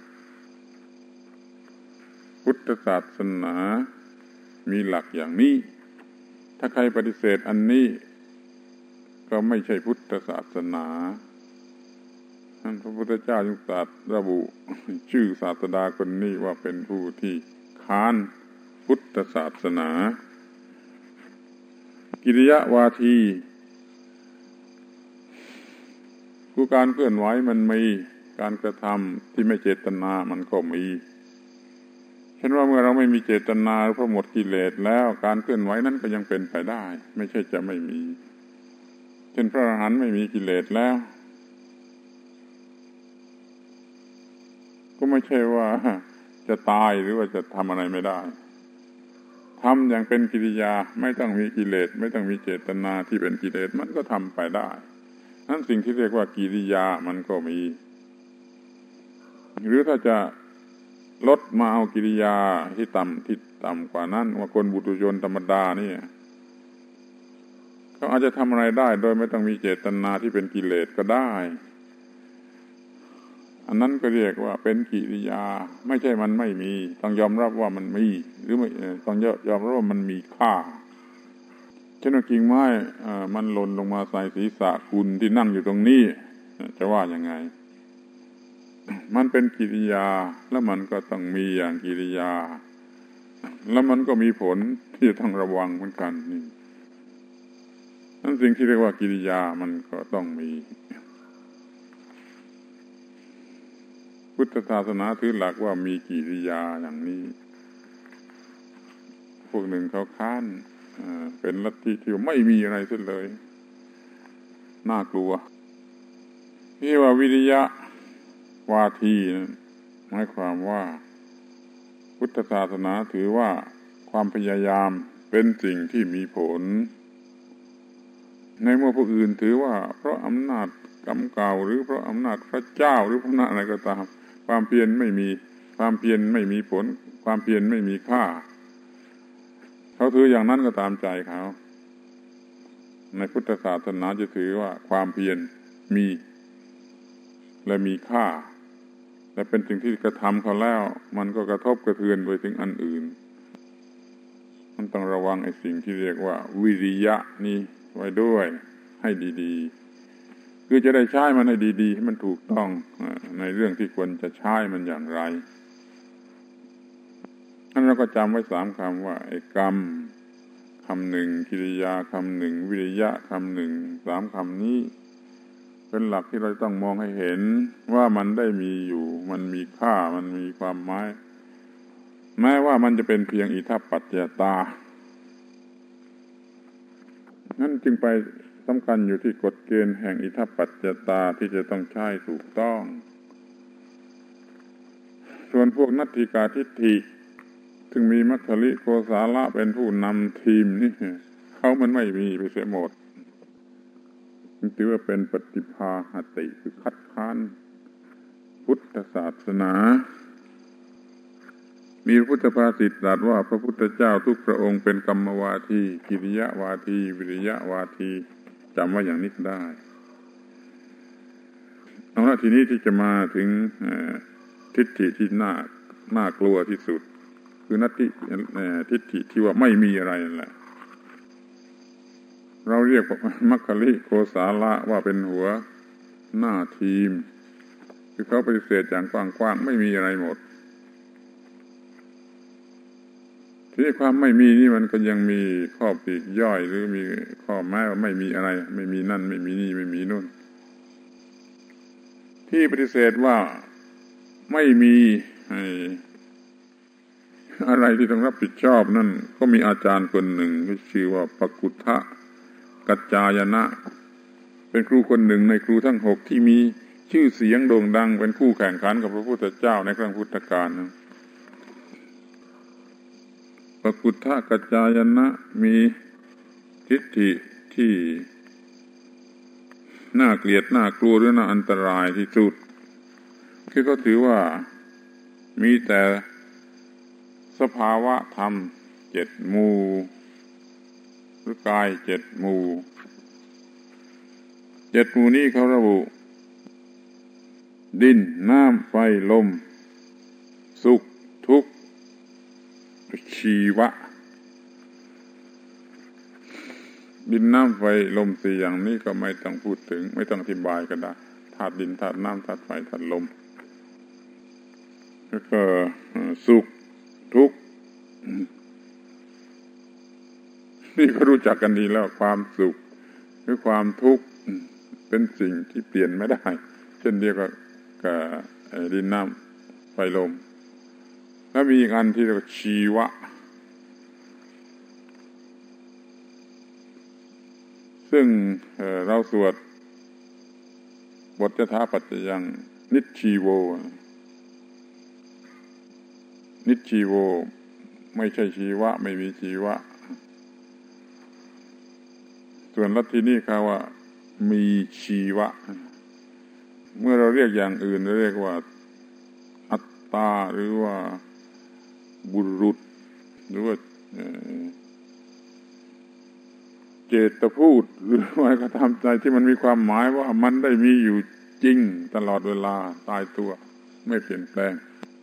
A: พุทธศาสนามีหลักอย่างนี้ถ้าใครปฏิเสธอันนี้ก็ไม่ใช่พุทธศาสนาท่านพระพุทธเจ้าจึงตรัสระบุชื่อศาสดาคนนี้ว่าเป็นผู้ที่ค้านพุทธศาสนากิริยาวาทีคือการเคลื่อนไหวมันมีการกระทำที่ไม่เจตนามันก็มีเช่นว่าเมื่อเราไม่มีเจตนาเพราะหมดกิเลสแล้วการเคลื่อนไหวนั้นก็ยังเป็นไปได้ไม่ใช่จะไม่มีเช่นพระอรหันต์ไม่มีกิเลสแล้วก็ไม่ใช่ว่าจะตายหรือว่าจะทำอะไรไม่ได้ทำอย่างเป็นกิริยาไม่ต้องมีกิเลสไม่ต้องมีเจตนาที่เป็นกิเลสมันก็ทำไปได้นั่นสิ่งที่เรียกว่ากิริยามันก็มีหรือถ้าจะลดมาเอากิริยาที่ต่ำที่ต่ำกว่านั้นว่าคนบุตุชนธรรมดานี่เขาอาจจะทำอะไรได้โดยไม่ต้องมีเจตนาที่เป็นกิเลสก็ได้อันนั้นก็เรียกว่าเป็นกิริยาไม่ใช่มันไม่มีต้องยอมรับว่ามันมีหรือไม่ต้องยอมรับว่ามันมีค่าเช่นกิ่งไม้มันหล่นลงมาใส่ศีรษะคุณที่นั่งอยู่ตรงนี้จะว่ายังไงมันเป็นกิริยาแล้วมันก็ต้องมีอย่างกิริยาแล้วมันก็มีผลที่ต้องระวังเหมือนกันนี่นั่นสิ่งที่เรียกว่ากิริยามันก็ต้องมีพุทธศาสนาถือหลักว่ามีกิริยาอย่างนี้พวกหนึ่งเขาค้านเป็นลัทธิที่ไม่มีอะไรเสียเลยน่ากลัวที่ว่าวิริยะวาทีหมายความว่าพุทธศาสนาถือว่าความพยายามเป็นสิ่งที่มีผลในเมื่อผู้อื่นถือว่าเพราะอำนาจกรรมเก่าหรือเพราะอำนาจพระเจ้าหรือพระอำนาจอะไรก็ตามความเพียรไม่มีความเพียรไม่มีผลความเพียรไม่มีค่าเขาถืออย่างนั้นก็ตามใจเขาในพุทธศาสนาจะถือว่าความเพียรมีและมีค่าและเป็นสิ่งที่กระทำเขาแล้วมันก็กระทบกระเทือนไปถึงอันอื่นมันต้องระวังไอ้สิ่งที่เรียกว่าวิริยะนี้ไว้ด้วยให้ดีๆคือจะได้ใช้มันให้ดีๆให้มันถูกต้องในเรื่องที่ควรจะใช้มันอย่างไรนั่นเราก็จำไว้สามคำว่าไอ้กรรมคำหนึ่งกิริยาคำหนึ่งวิริยะคำหนึ่งสามคำนี้เป็นหลักที่เราต้องมองให้เห็นว่ามันได้มีอยู่มันมีค่ามันมีความหมายแม้ว่ามันจะเป็นเพียงอิทัปปัจจยตานั่นจึงไปสำคัญอยู่ที่กฎเกณฑ์แห่งอิทัปปัจจยตาที่จะต้องใช้ถูกต้องส่วนพวกนัตถิกาทิฏฐิซึ่งมีมัคคลิโกสาละเป็นผู้นำทีมนี่เขามันไม่มีไปเสียหมดถือว่าเป็นปฏิภาหติคือคัดค้านพุทธศาสนามีพุทธภาษิตตรัสว่าพระพุทธเจ้าทุกพระองค์เป็นกรรมวาทีกิริยาวาทีวิริยะวาทีจำไว้อย่างนี้ได้เอาละทีนี้ที่จะมาถึงทิฏฐิที่น่าน่ากลัวที่สุดคือนัตถิทิฏฐิที่ว่าไม่มีอะไรนั่นแหละเราเรียกมัคคลิโกสาละว่าเป็นหัวหน้าทีมคือเขาปฏิเสธอย่างกว้างๆไม่มีอะไรหมดที่ความไม่มีนี่มันก็ยังมีข้อปลีกย่อยหรือมีข้อแม้ว่าไม่มีอะไรไม่มีนั่นไม่มีนี่ไม่มีนู่นที่ปฏิเสธว่าไม่มีอะไรที่ต้องรับผิดชอบนั่นก็มีอาจารย์คนหนึ่งที่ชื่อว่าปกุฏฐกัจจายนะเป็นครูคนหนึ่งในครูทั้งหกที่มีชื่อเสียงโด่งดังเป็นคู่แข่งขันกับพระพุทธเจ้าในครั้งพุทธกาลนะปกุฏฐกัจจายนะมีทิฏฐิที่น่าเกลียดน่ากลัวหรือน่าอันตรายที่สุดคือเขาถือว่ามีแต่สภาวะธรรมเจ็ดหมู่หรือกายเจ็ดหมู่เจ็ดหมู่นี้เขาระบุดินน้ำไฟลมสุขทุกข์ชีวะดินน้ำไฟลมสี่อย่างนี้ก็ไม่ต้องพูดถึงไม่ต้องอธิบายก็ได้ธาตุดินธาตุน้ำธาตุไฟธาตุลมแล้วก็สุขทุกข์นี่ก็รู้จักกันดีแล้วความสุขหรือความทุกข์เป็นสิ่งที่เปลี่ยนไม่ได้เช่นเดียวกับดินน้ำไฟลมแล้วมีอีกอันที่เรียกว่าชีวะ ซซึ่ง เ, เราสวดบทยถาปัจจยังนิชชีโวนิชชีโวไม่ใช่ชีวะไม่มีชีวะส่วนลัทธินี้เขาว่ามีชีวะเมื่อเราเรียกอย่างอื่นเราเรียกว่าอัตตาหรือว่าบุรุษหรือว่าเจตพูดหรือว่ากระทำใจที่มันมีความหมายว่ามันได้มีอยู่จริงตลอดเวลาตายตัวไม่เปลี่ยนแปลง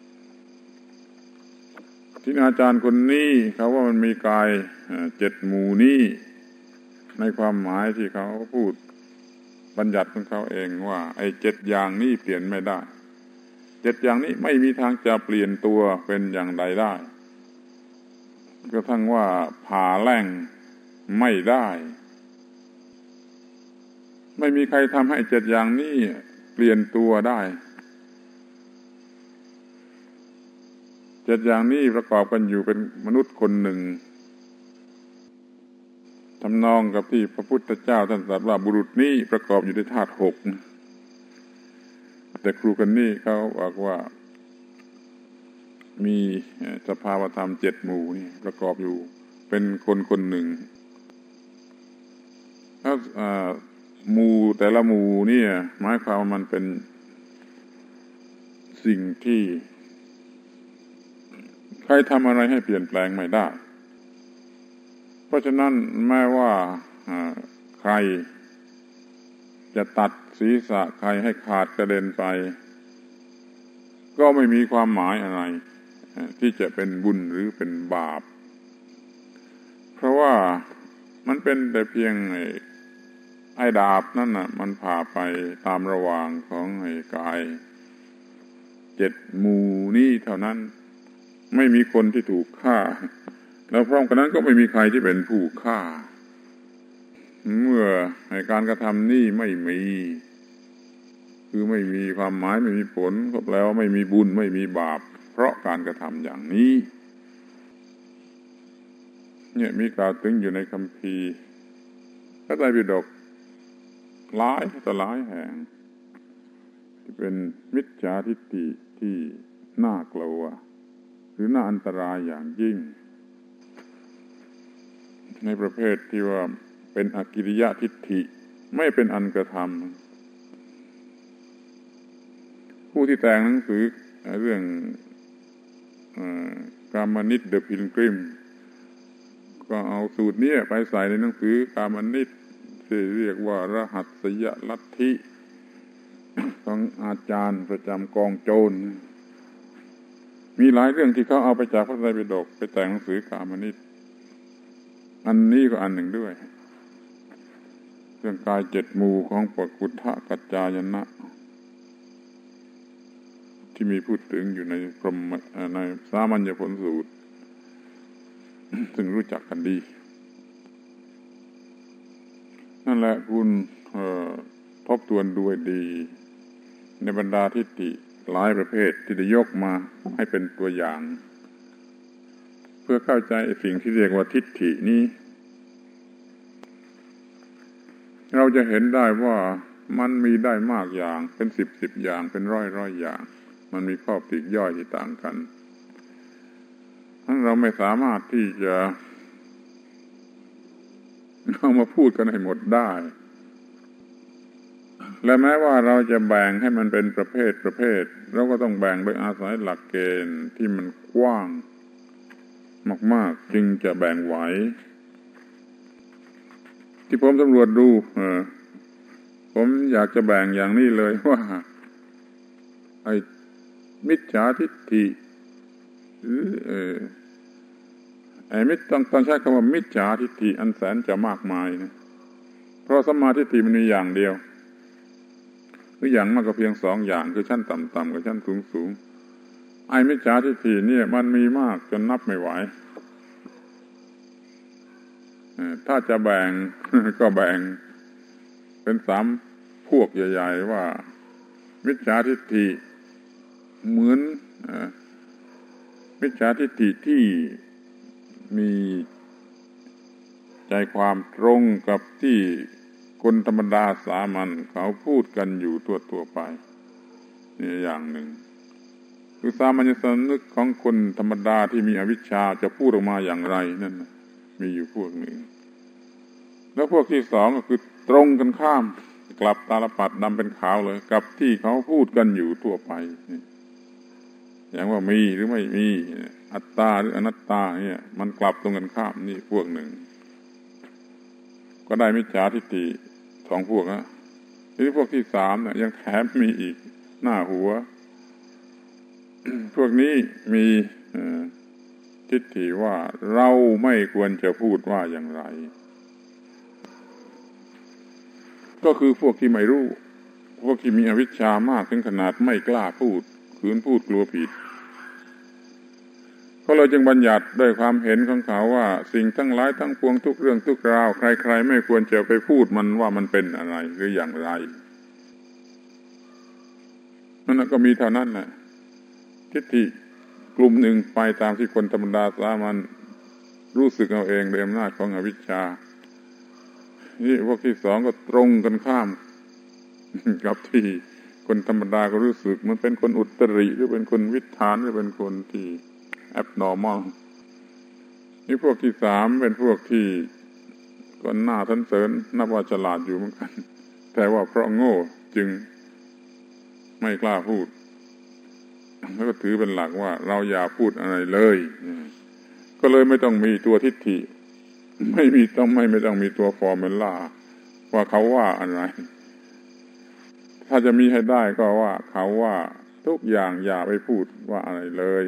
A: ที่อาจารย์คนนี้เขาว่ามันมีกายเจ็ดหมู่นี้ในความหมายที่เขาพูดบัญญัติของเขาเองว่าไอ้เจ็ดอย่างนี้เปลี่ยนไม่ได้เจ็ดอย่างนี้ไม่มีทางจะเปลี่ยนตัวเป็นอย่างใดได้กระทั่งว่าผ่าแล่งไม่ได้ไม่มีใครทำให้เจ็ดอย่างนี้เปลี่ยนตัวได้เจ็ดอย่างนี้ประกอบกันอยู่เป็นมนุษย์คนหนึ่งทำนองกับที่พระพุทธเจ้าท่านตรัสว่าบุรุษนี้ประกอบอยู่ด้วยธาตุหกแต่ครูกันนี่เขาบอกว่ามีสภาวธรรมเจ็ดหมู่นี่ประกอบอยู่เป็นคนคนหนึ่งถ้าหมู่แต่ละหมู่นี่หมายความว่ามันเป็นสิ่งที่ใครทำอะไรให้เปลี่ยนแปลงไม่ได้เพราะฉะนั้นแม้ว่าใครจะตัดศีรษะใครให้ขาดกระเด็นไปก็ไม่มีความหมายอะไรที่จะเป็นบุญหรือเป็นบาปเพราะว่ามันเป็นแต่เพียงไอ้ดาบนั่นน่ะมันผ่าไปตามระหว่างของไอ้กายเจ็ดหมู่นี้เท่านั้นไม่มีคนที่ถูกฆ่าแล้วพร้อมกันนั้นก็ไม่มีใครที่เป็นผู้ฆ่าเมื่อการกระทำนี้ไม่มีคือไม่มีความหมายไม่มีผลก็แปลว่าไม่มีบุญไม่มีบาปเพราะการกระทำอย่างนี้เนี่ยมีกล่าวถึงอยู่ในคัมภีร์พระไตรปิฎกหลายต่อหลายแห่งที่เป็นมิจฉาทิฏฐิที่น่ากลัวหรือน่าอันตรายอย่างยิ่งในประเภทที่ว่าเป็นอกิริยทิฏฐิไม่เป็นอันกระทำผู้ที่แต่งหนังสือเรื่องกามนิต The Pilgrim ก็เอาสูตรนี้ไปใส่ในหนังสือกามนิตที่เรียกว่ารหัสยลัทธิของอาจารย์ประจำกองโจรมีหลายเรื่องที่เขาเอาไปจากพระไตรปิฎกไปแต่งหนังสือกามนิตอันนี้ก็อันหนึ่งด้วยเรื่องกายเจ็ดหมู่ของปกุฏฐกัจจายนะที่มีพูดถึงอยู่ในพรหมในสามัญญผลสูตรซึ่งรู้จักกันดีนั่นแหละคุณทบทวนดูดีในบรรดาทิฏฐิหลายประเภทที่ได้ยกมาให้เป็นตัวอย่างเพื่อเข้าใจสิ่งที่เรียกว่าทิฏฐินี้เราจะเห็นได้ว่ามันมีได้มากอย่างเป็นสิบสิบอย่างเป็นร้อยร้อยอย่างมันมีข้อปลีกย่อยที่ต่างกันทั้งเราไม่สามารถที่จะเอามาพูดกันให้หมดได้และแม้ว่าเราจะแบ่งให้มันเป็นประเภทประเภทเราก็ต้องแบ่งโดยอาศัยหลักเกณฑ์ที่มันกว้างมากๆจึงจะแบ่งไหวที่ผมสำรวจดูเออผมอยากจะแบ่งอย่างนี้เลยว่าไอ้มิจฉาทิฏฐิหรือเออไอ้มิจต้องต้องใช้คำว่ามิจฉาทิฏฐิอันแสนจะมากมายนะเพราะสัมมาทิฏฐิมันมีอย่างเดียวหรืออย่างมากก็เพียงสองอย่างคือชั้นต่ำๆกับชั้นสูงๆไอ้มิจฉาทิฏฐิเนี่ยมันมีมากจนนับไม่ไหวถ้าจะแบ่งก็แบ่งเป็นสามพวกใหญ่ๆว่ามิจฉาทิฏฐิเหมือนมิจฉาทิฏฐิที่มีใจความตรงกับที่คนธรรมดาสามัญเขาพูดกันอยู่ตัวๆไปนี่อย่างหนึ่งคือสามัญสำนึกของคนธรรมดาที่มีอวิชชาจะพูดออกมาอย่างไรนั่นมีอยู่พวกหนึ่งแล้วพวกที่สองก็คือตรงกันข้ามกลับตาลปัดดำเป็นขาวเลยกับที่เขาพูดกันอยู่ทั่วไปอย่างว่ามีหรือไม่มีอัตตาหรืออนัตตาเนี่ยมันกลับตรงกันข้ามนี่พวกหนึ่งก็ได้มิจฉาทิฏฐิสองพวกนะทีนี้พวกที่สามเนี่ยยังแถมมีอีกหน้าหัว พวกนี้มีทิฏฐิว่าเราไม่ควรจะพูดว่าอย่างไรก็คือพวกที่ไม่รู้พวกที่มีอวิชชามากถึงขนาดไม่กล้าพูดขืนพูดกลัวผิดเขาเลยจึงบัญญัติด้วยความเห็นของเขาว่าสิ่งทั้งหลายทั้งปวงทุกเรื่องทุกราวใครๆไม่ควรจะไปพูดมันว่ามันเป็นอะไรหรืออย่างไรนั่นก็มีเท่านั้นแหละทิฏฐิกลุ่มหนึ่งไปตามที่คนธรรมดาสามัญรู้สึกเอาเองโดยอำนาจของอวิชชานี่พวกที่สองก็ตรงกันข้ามกับที่คนธรรมดาก็รู้สึกมันเป็นคนอุตริหรือเป็นคนวิถานหรือเป็นคนที่ abnormal นี่พวกที่สามเป็นพวกที่ก็น่าสรรเสริญนับว่าฉลาดอยู่เหมือนกันแต่ว่าเพราะโง่จึงไม่กล้าพูดแล้วก็ถือเป็นหลักว่าเราอย่าพูดอะไรเลยก็เลยไม่ต้องมีตัวทิฏฐิไม่มีต้องไม่ไม่ต้องมีตัวฟอร์มูล่าว่าเขาว่าอะไรถ้าจะมีให้ได้ก็ว่าเขาว่าทุกอย่างอย่าไปพูดว่าอะไรเลย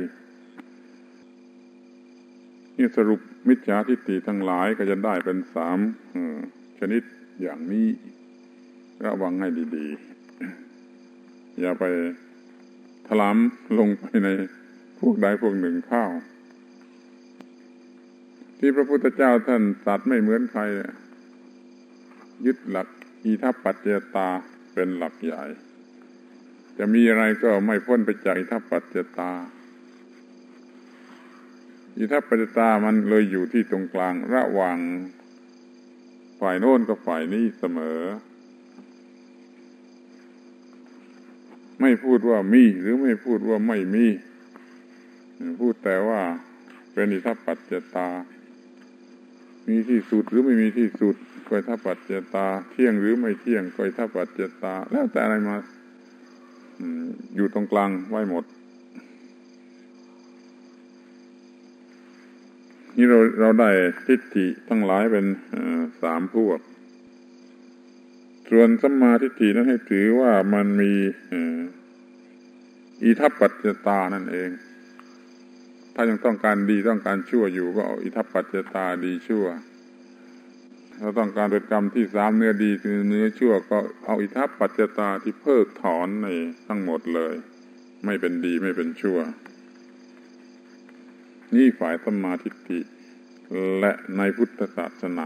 A: นี่สรุปมิจฉาทิฏฐิทั้งหลายก็จะได้เป็นสามชนิดอย่างนี้ระวังให้ดีๆอย่าไปถลำลงไปในพวกใดพวกหนึ่งเข้าที่พระพุทธเจ้าท่านตรัสไม่เหมือนใครยึดหลักอิทัปปัจจยตาเป็นหลักใหญ่จะมีอะไรก็ไม่พ้นไปจากอิทัปปัจจยตาอิทัปปัจจยตามันเลยอยู่ที่ตรงกลางระหว่างฝ่ายโน้นกับฝ่ายนี้เสมอไม่พูดว่ามีหรือไม่พูดว่าไม่มีพูดแต่ว่าเป็นอิทัปปัจจยตามีที่สุดหรือไม่มีที่สุดก็อิทัปปัจจยตาเที่ยงหรือไม่เที่ยงก็อิทัปปัจจยตาแล้วแต่อะไรมาอยู่ตรงกลางไว้หมดนี่เราเราได้ทิฏฐิทั้งหลายเป็นสามพวกส่วนสัมมาทิฏฐินั้นให้ถือว่ามันมีอิทัปปัจจยตานั่นเองถ้ายังต้องการดีต้องการชั่วอยู่ก็เอาอิทัปปัจจยตาดีชั่วถ้าต้องการเป็นกรรมที่สามเนื้อดีคือเนื้อชั่วก็เอาอิทัปปัจจยตาที่เพิกถอนในทั้งหมดเลยไม่เป็นดีไม่เป็นชั่วนี่ฝ่ายสัมมาทิฏฐิและในพุทธศาสนา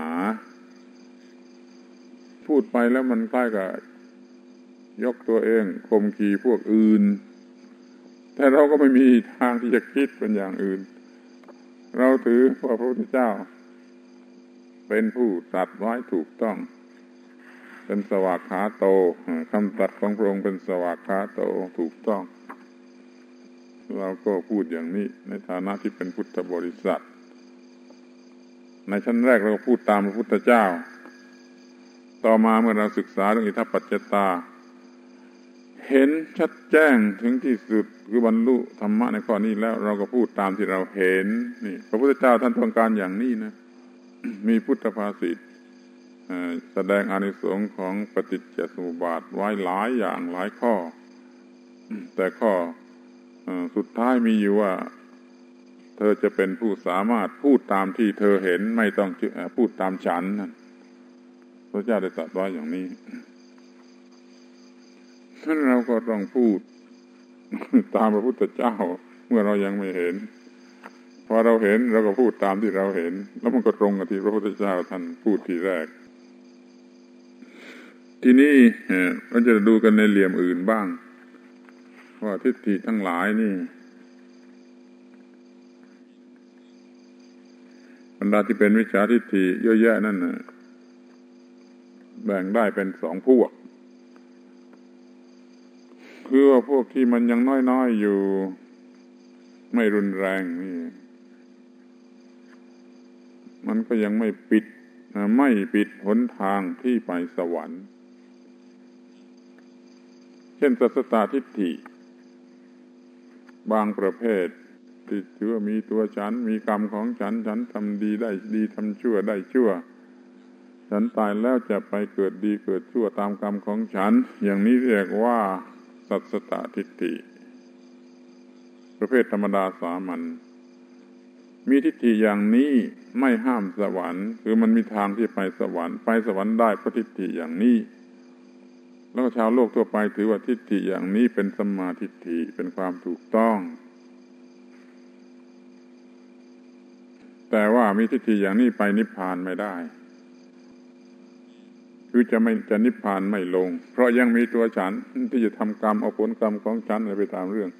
A: พูดไปแล้วมันคล้ายกับยกตัวเองข่มขีพวกอื่นแต่เราก็ไม่มีทางที่จะคิดเป็นอย่างอื่นเราถือว่าพระพุทธเจ้าเป็นผู้ตรัสไว้ถูกต้องเป็นสวากขาโตคำตรัสของพระองค์เป็นสวากขาโตถูกต้องเราก็พูดอย่างนี้ในฐานะที่เป็นพุทธบริษัทในชั้นแรกเราพูดตามพระพุทธเจ้าต่อมาเมื่อเราศึกษาเรื่องอิทัปปัจจยตาเห็นชัดแจ้งถึงที่สุดคือบรรลุธรรมะในข้อนี้แล้วเราก็พูดตามที่เราเห็นนี่พระพุทธเจ้าท่านต้องการอย่างนี้นะ มีพุทธภาษิตแสดงอานิสงส์ของปฏิจจสมุปบาทไว้หลายอย่างหลายข้อแต่ข้อสุดท้ายมีอยู่ว่าเธอจะเป็นผู้สามารถพูดตามที่เธอเห็นไม่ต้องพูดตามฉันพระเจ้าได้ตรัสไว้อย่างนี้ฉะนั้นเราก็ต้องพูดตามพระพุทธเจ้าเมื่อเรายังไม่เห็นพอเราเห็นเราก็พูดตามที่เราเห็นแล้วมันก็ตรงกับที่พระพุทธเจ้าท่านพูดทีแรกทีนี้เราจะดูกันในเหลี่ยมอื่นบ้างว่าทิฏฐิทั้งหลายนี่บรรดาที่เป็นวิชาทิฏฐิเยอะแยะนั่นน่ะแบ่งได้เป็นสองพวกคือว่าพวกที่มันยังน้อยๆอยู่ไม่รุนแรงนี่มันก็ยังไม่ปิดไม่ปิดหนทางที่ไปสวรรค์เช่นสัสสตทิฏฐิบางประเภทที่ถือว่ามีตัวฉันมีกรรมของฉันฉันทำดีได้ดีทำชั่วได้ชั่วฉันตายแล้วจะไปเกิดดีเกิดชั่วตามกรรมของฉันอย่างนี้เรียกว่าสัสสตทิฏฐิประเภทธรรมดาสามัญมีทิฏฐิอย่างนี้ไม่ห้ามสวรรค์คือมันมีทางที่ไปสวรรค์ไปสวรรค์ได้เพราะทิฏฐิอย่างนี้แล้วชาวโลกทั่วไปถือว่าทิฏฐิอย่างนี้เป็นสัมมาทิฏฐิเป็นความถูกต้องแต่ว่ามีทิฏฐิอย่างนี้ไปนิพพานไม่ได้คือจะไม่จะนิพพานไม่ลงเพราะยังมีตัวฉันที่จะทำกรรมเอาผลกรรมของฉันอะไรไปตามเรื่อง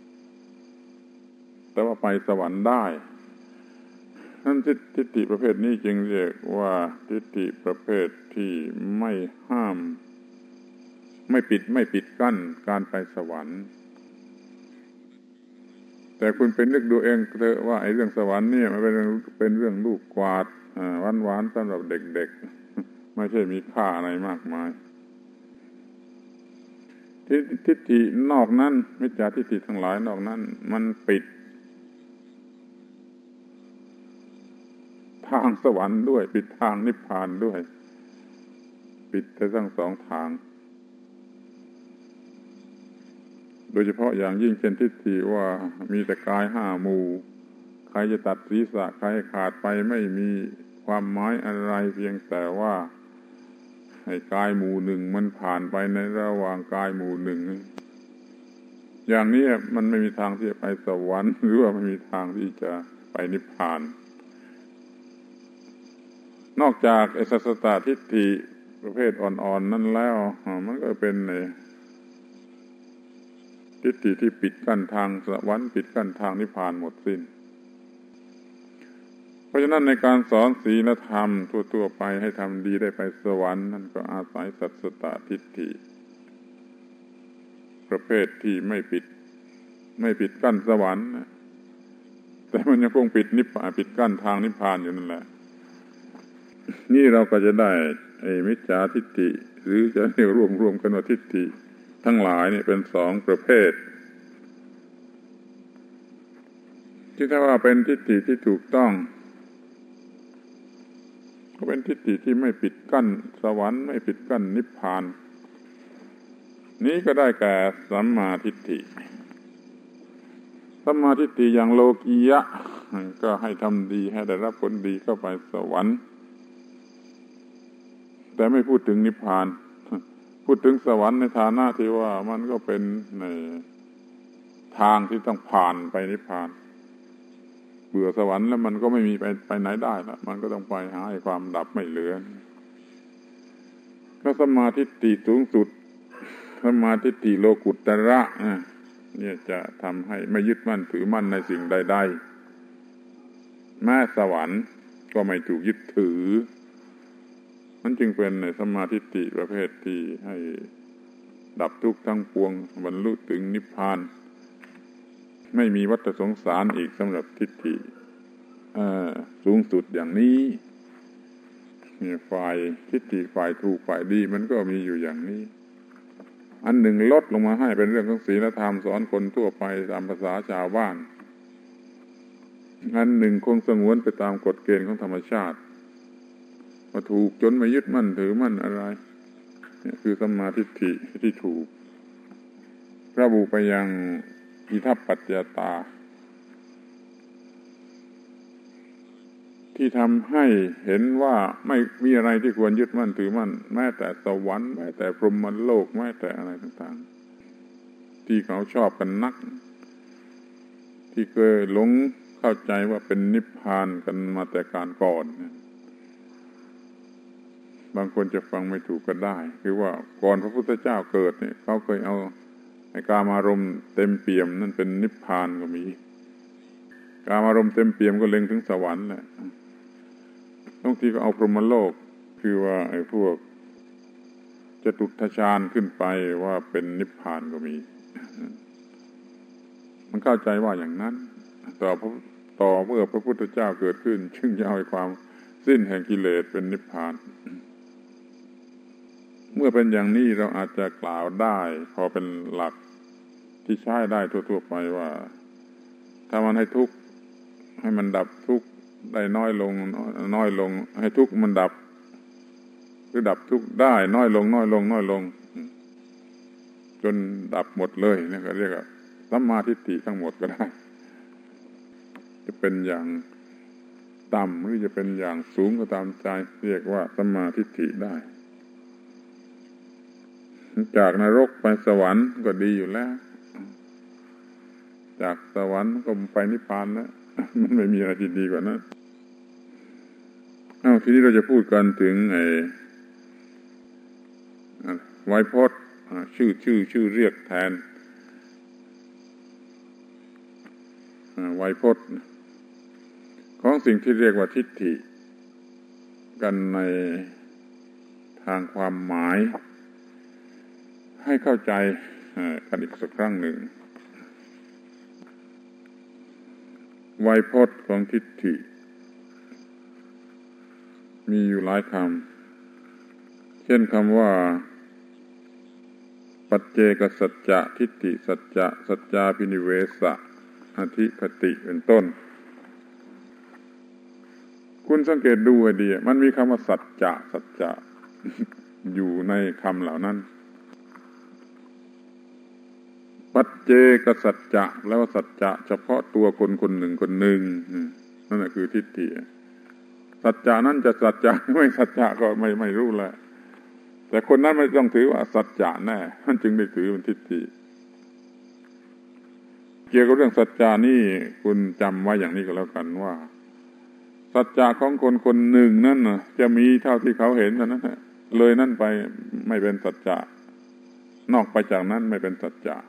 A: แต่ว่าไปสวรรค์ได้นั่นทิฏฐิประเภทนี้จึงเรียกว่าทิฏฐิประเภทที่ไม่ห้ามไม่ปิดไม่ปิดกั้นการไปสวรรค์แต่คุณเป็นนึกดูเองเถอะว่าไอ้เรื่องสวรรค์เนี่ยมันเป็นเป็นเรื่องลูกกวาดอ่าหวานๆสำหรับเด็กๆไม่ใช่มีค่าอะไรมากมายทิฏฐินอกนั้นมิจฉาทิฏฐิทั้งหลายนอกนั้นมันปิดทางสวรรค์ด้วยปิดทางนิพพานด้วยปิดทั้งสองทางโดยเฉพาะอย่างยิ่งเช่นทิฏฐิว่ามีแต่กายห้าหมู่ใครจะตัดศีรษะใครขาดไปไม่มีความหมายอะไรเพียงแต่ว่าให้กายหมู่หนึ่งมันผ่านไปในระหว่างกายหมู่หนึ่งอย่างนี้มันไม่มีทางที่จะไปสวรรค์หรือว่าไม่มีทางที่จะไปนิพพานนอกจากไอ้สัสสตทิฏฐิประเภทอ่อนๆนั่นแล้วมันก็เป็นในทิฏฐิที่ปิดกั้นทางสวรรค์ปิดกั้นทางนิพพานหมดสิ้นเพราะฉะนั้นในการสอนศีลธรรมทั่วๆไปให้ทำดีได้ไปสวรรค์นั่นก็อาศัยสัสสตทิฏฐิประเภทที่ไม่ปิดไม่ปิดกั้นสวรรค์แต่มันยังคงปิดนิพพานปิดกั้นทางนิพพานอยู่นั่นแหละนี่เราก็จะได้ไอ้มิจฉาทิฏฐิหรือจะเรียกรวมๆกันว่าทิฏฐิทั้งหลายนี่เป็นสองประเภทที่ถ้าว่าเป็นทิฏฐิที่ถูกต้องก็เป็นทิฏฐิที่ไม่ปิดกั้นสวรรค์ไม่ปิดกั้นนิพพานนี้ก็ได้แก่สัมมาทิฏฐิสัมมาทิฏฐิอย่างโลกียะก็ให้ทำดีให้ได้รับผลดีเข้าไปสวรรค์แต่ไม่พูดถึงนิพพานพูดถึงสวรรค์ในฐานะที่ว่ามันก็เป็นในทางที่ต้องผ่านไปนิพพานเบื่อสวรรค์แล้วมันก็ไม่มีไปไปไหนได้ละมันก็ต้องไปหาความดับไม่เหลือก็สัมมาทิฏฐิสูงสุดสัมมาทิฏฐิโลกุตระเนี่ยจะทำให้ไม่ยึดมั่นถือมั่นในสิ่งใดๆแม้สวรรค์ก็ไม่ถูกยึดถือมันจึงเป็นในสัมมาทิฏฐิประเภทที่ให้ดับทุกข์ทั้งปวงบรรลุถึงนิพพานไม่มีวัฏสงสารอีกสำหรับทิฏฐิสูงสุดอย่างนี้มีฝ่ายทิฏฐิฝ่ายถูกฝ่ายดีมันก็มีอยู่อย่างนี้อันหนึ่งลดลงมาให้เป็นเรื่องของศีลธรรมสอนคนทั่วไปตามภาษาชาวบ้านอันหนึ่งคงสงวนไปตามกฎเกณฑ์ของธรรมชาติว่าถูกจนไม่ยึดมั่นถือมั่นอะไรนี่คือสัมมาทิฏฐิที่ถูกระบุไปยังอิทัปปัจจยตาที่ทำให้เห็นว่าไม่มีอะไรที่ควรยึดมั่นถือมั่นแม้แต่สวรรค์แม้แต่พรหมโลกแม้แต่อะไรต่างๆที่เขาชอบกันนักที่เคยหลงเข้าใจว่าเป็นนิพพานกันมาแต่การก่อนบางคนจะฟังไม่ถูกก็ได้คือว่าก่อนพระพุทธเจ้าเกิดเนี่ยเขาเคยเอาไอ้กามารมณ์เต็มเปี่ยมนั่นเป็นนิพพานก็มีกามารมณ์เต็มเปี่ยมก็เล็งถึงสวรรค์แหละบางทีก็เอาพรหมโลกคือว่าไอ้พวกตุตถฌานขึ้นไปว่าเป็นนิพพานก็มีมันเข้าใจว่าอย่างนั้นต่อต่อเมื่อพระพุทธเจ้าเกิดขึ้นจึงจะเอาความสิ้นแห่งกิเลสเป็นนิพพานเมื่อเป็นอย่างนี้เราอาจจะกล่าวได้พอเป็นหลักที่ใช้ได้ทั่วๆไปว่าถ้ามันให้ทุกข์ให้มันดับทุกข์ได้น้อยลงน้อยลงให้ทุกข์มันดับหรือดับทุกข์ได้น้อยลงน้อยลงน้อยลงจนดับหมดเลยนี่ก็เรียกว่าสัมมาทิฏฐิทั้งหมดก็ได้จะเป็นอย่างต่ำหรือจะเป็นอย่างสูงก็ตามใจเรียกว่าสัมมาทิฏฐิได้จากนรกไปสวรรค์ก็ดีอยู่แล้วจากสวรรค์ก็ไปนิพพานแล้วมันไม่มีอะไรที่ดีกว่านั้นเอ้าทีนี้เราจะพูดกันถึงไอ้ไวยพจน์ชื่อชื่อชื่อเรียกแทนไวยพจน์ของสิ่งที่เรียกว่าทิฏฐิกันในทางความหมายให้เข้าใจกันอีกสักครั้งหนึ่งไวยพจน์ของทิฏฐิมีอยู่หลายคำเช่นคำว่าปัจเจกสัจจะทิฏฐิสัจจะสัจจาภินิเวสะอธิคติเป็นต้นคุณสังเกตดูให้ดีมันมีคำว่าสัจจะสัจจะอยู่ในคำเหล่านั้นปัจเจกสัจจะแล้วสัจจะเฉพาะตัวคนคนหนึ่งคนหนึ่งนั่นแหละคือทิฏฐิสัจจะนั้นจะสัจจะไม่สัจจะก็ไม่ไม่รู้แหละแต่คนนั้นไม่ต้องถือว่าสัจจะแน่ท่านจึงได้ถือเป็นทิฏฐิเกี่ยวกับเรื่องสัจจานี่คุณจำไว้อย่างนี้ก็แล้วกันว่าสัจจะของคนคนหนึ่งนั่นนะจะมีเท่าที่เขาเห็นเท่านั้นเลยนั่นไปไม่เป็นสัจจะนอกไปจากนั้นไม่เป็นสัจจะ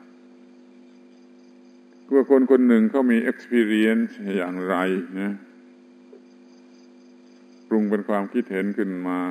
A: ว่าคนคนหนึ่งเขามี experience อย่างไรนะปรุงเป็นความคิดเห็นขึ้นมา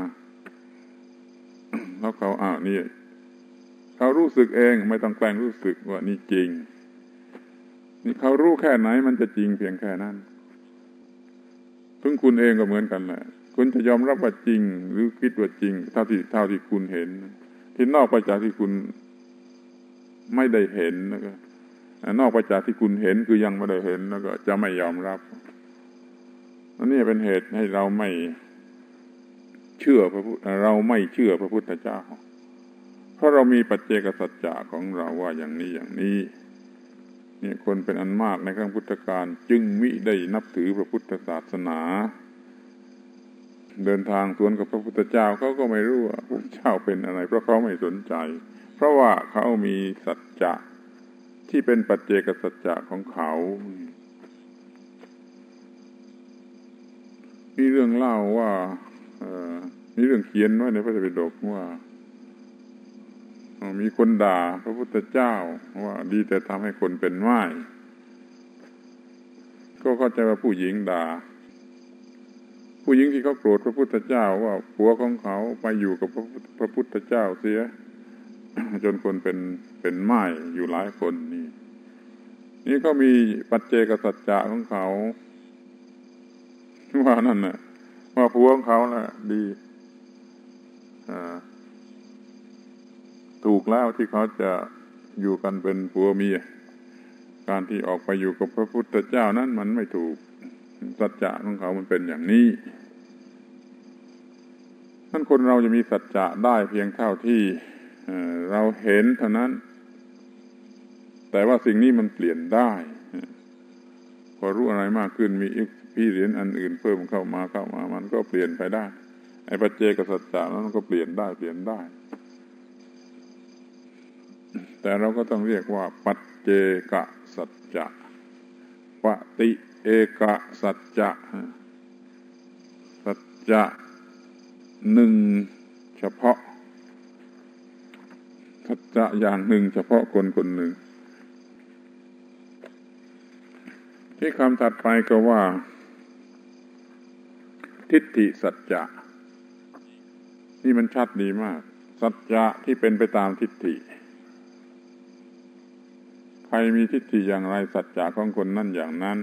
A: แล้วเขาอ่านี่เขารู้สึกเองไม่ต้องแกล้งรู้สึกว่านี่จริงนี่เขารู้แค่ไหนมันจะจริงเพียงแค่นั้นถึงคุณเองก็เหมือนกันแหละคุณจะยอมรับว่าจริงหรือคิดว่าจริงเท่าที่เท่าที่คุณเห็นที่นอกไปจากที่คุณไม่ได้เห็นแล้วก็นอกไปจากที่คุณเห็นคือยังไม่ได้เห็นแล้วก็จะไม่ยอมรับอันนี้เป็นเหตุให้เราไม่เชื่อพระพุทธเราไม่เชื่อพระพุทธเจ้าเพราะเรามีปัจเจกสัจจะของเราว่าอย่างนี้อย่างนี้นี่คนเป็นอันมากในครั้งพุทธกาลจึงมิได้นับถือพระพุทธศาสนาเดินทางสวนกับพระพุทธเจ้าเขาก็ไม่รู้ว่าพระเจ้าเป็นอะไรเพราะเขาไม่สนใจเพราะว่าเขามีสัจจะที่เป็นปัจเจกสัจจะของเขามีเรื่องเล่าว่ามีเรื่องเขียนไว้ในพระไตรปิฎกว่ามีคนด่าพระพุทธเจ้าว่าดีแต่ทำให้คนเป็นง่ายก็เข้าใจว่าผู้หญิงด่าผู้หญิงที่เขาโกรธพระพุทธเจ้าว่าผัวของเขาไปอยู่กับพระพุทธเจ้าเสีย จนคนเป็นเป็นง่ายอยู่หลายคนนี่นี่ก็มีปัจเจกสัจจะของเขาว่านั่นน่ะว่าผัวของเขาน่ะดีอ่าถูกแล้วที่เขาจะอยู่กันเป็นผัวเมียการที่ออกไปอยู่กับพระพุทธเจ้านั้นมันไม่ถูกสัจจะของเขามันเป็นอย่างนี้นั่นคนเราจะมีสัจจะได้เพียงเท่าที่เราเห็นเท่านั้นแต่ว่าสิ่งนี้มันเปลี่ยนได้พอรู้อะไรมากขึ้นมีพี่เรียนอันอื่นเพิ่มเข้ามาเข้ามามันก็เปลี่ยนไปได้ไอ้ปัจเจกสัจจะนั้นมันก็เปลี่ยนได้เปลี่ยนได้แต่เราก็ต้องเรียกว่าปัจเจกสัจจะปฏิเอกสัจจะสัจจะหนึ่งเฉพาะสัจจะอย่างหนึ่งเฉพาะคนคนหนึ่งที่คำถัดไปก็ว่าทิฏฐิสัจจะนี่มันชัดดีมากสัจจะที่เป็นไปตามทิฏฐิใครมีทิฏฐิอย่างไรสัจจะของคนนั่นอย่างนั้น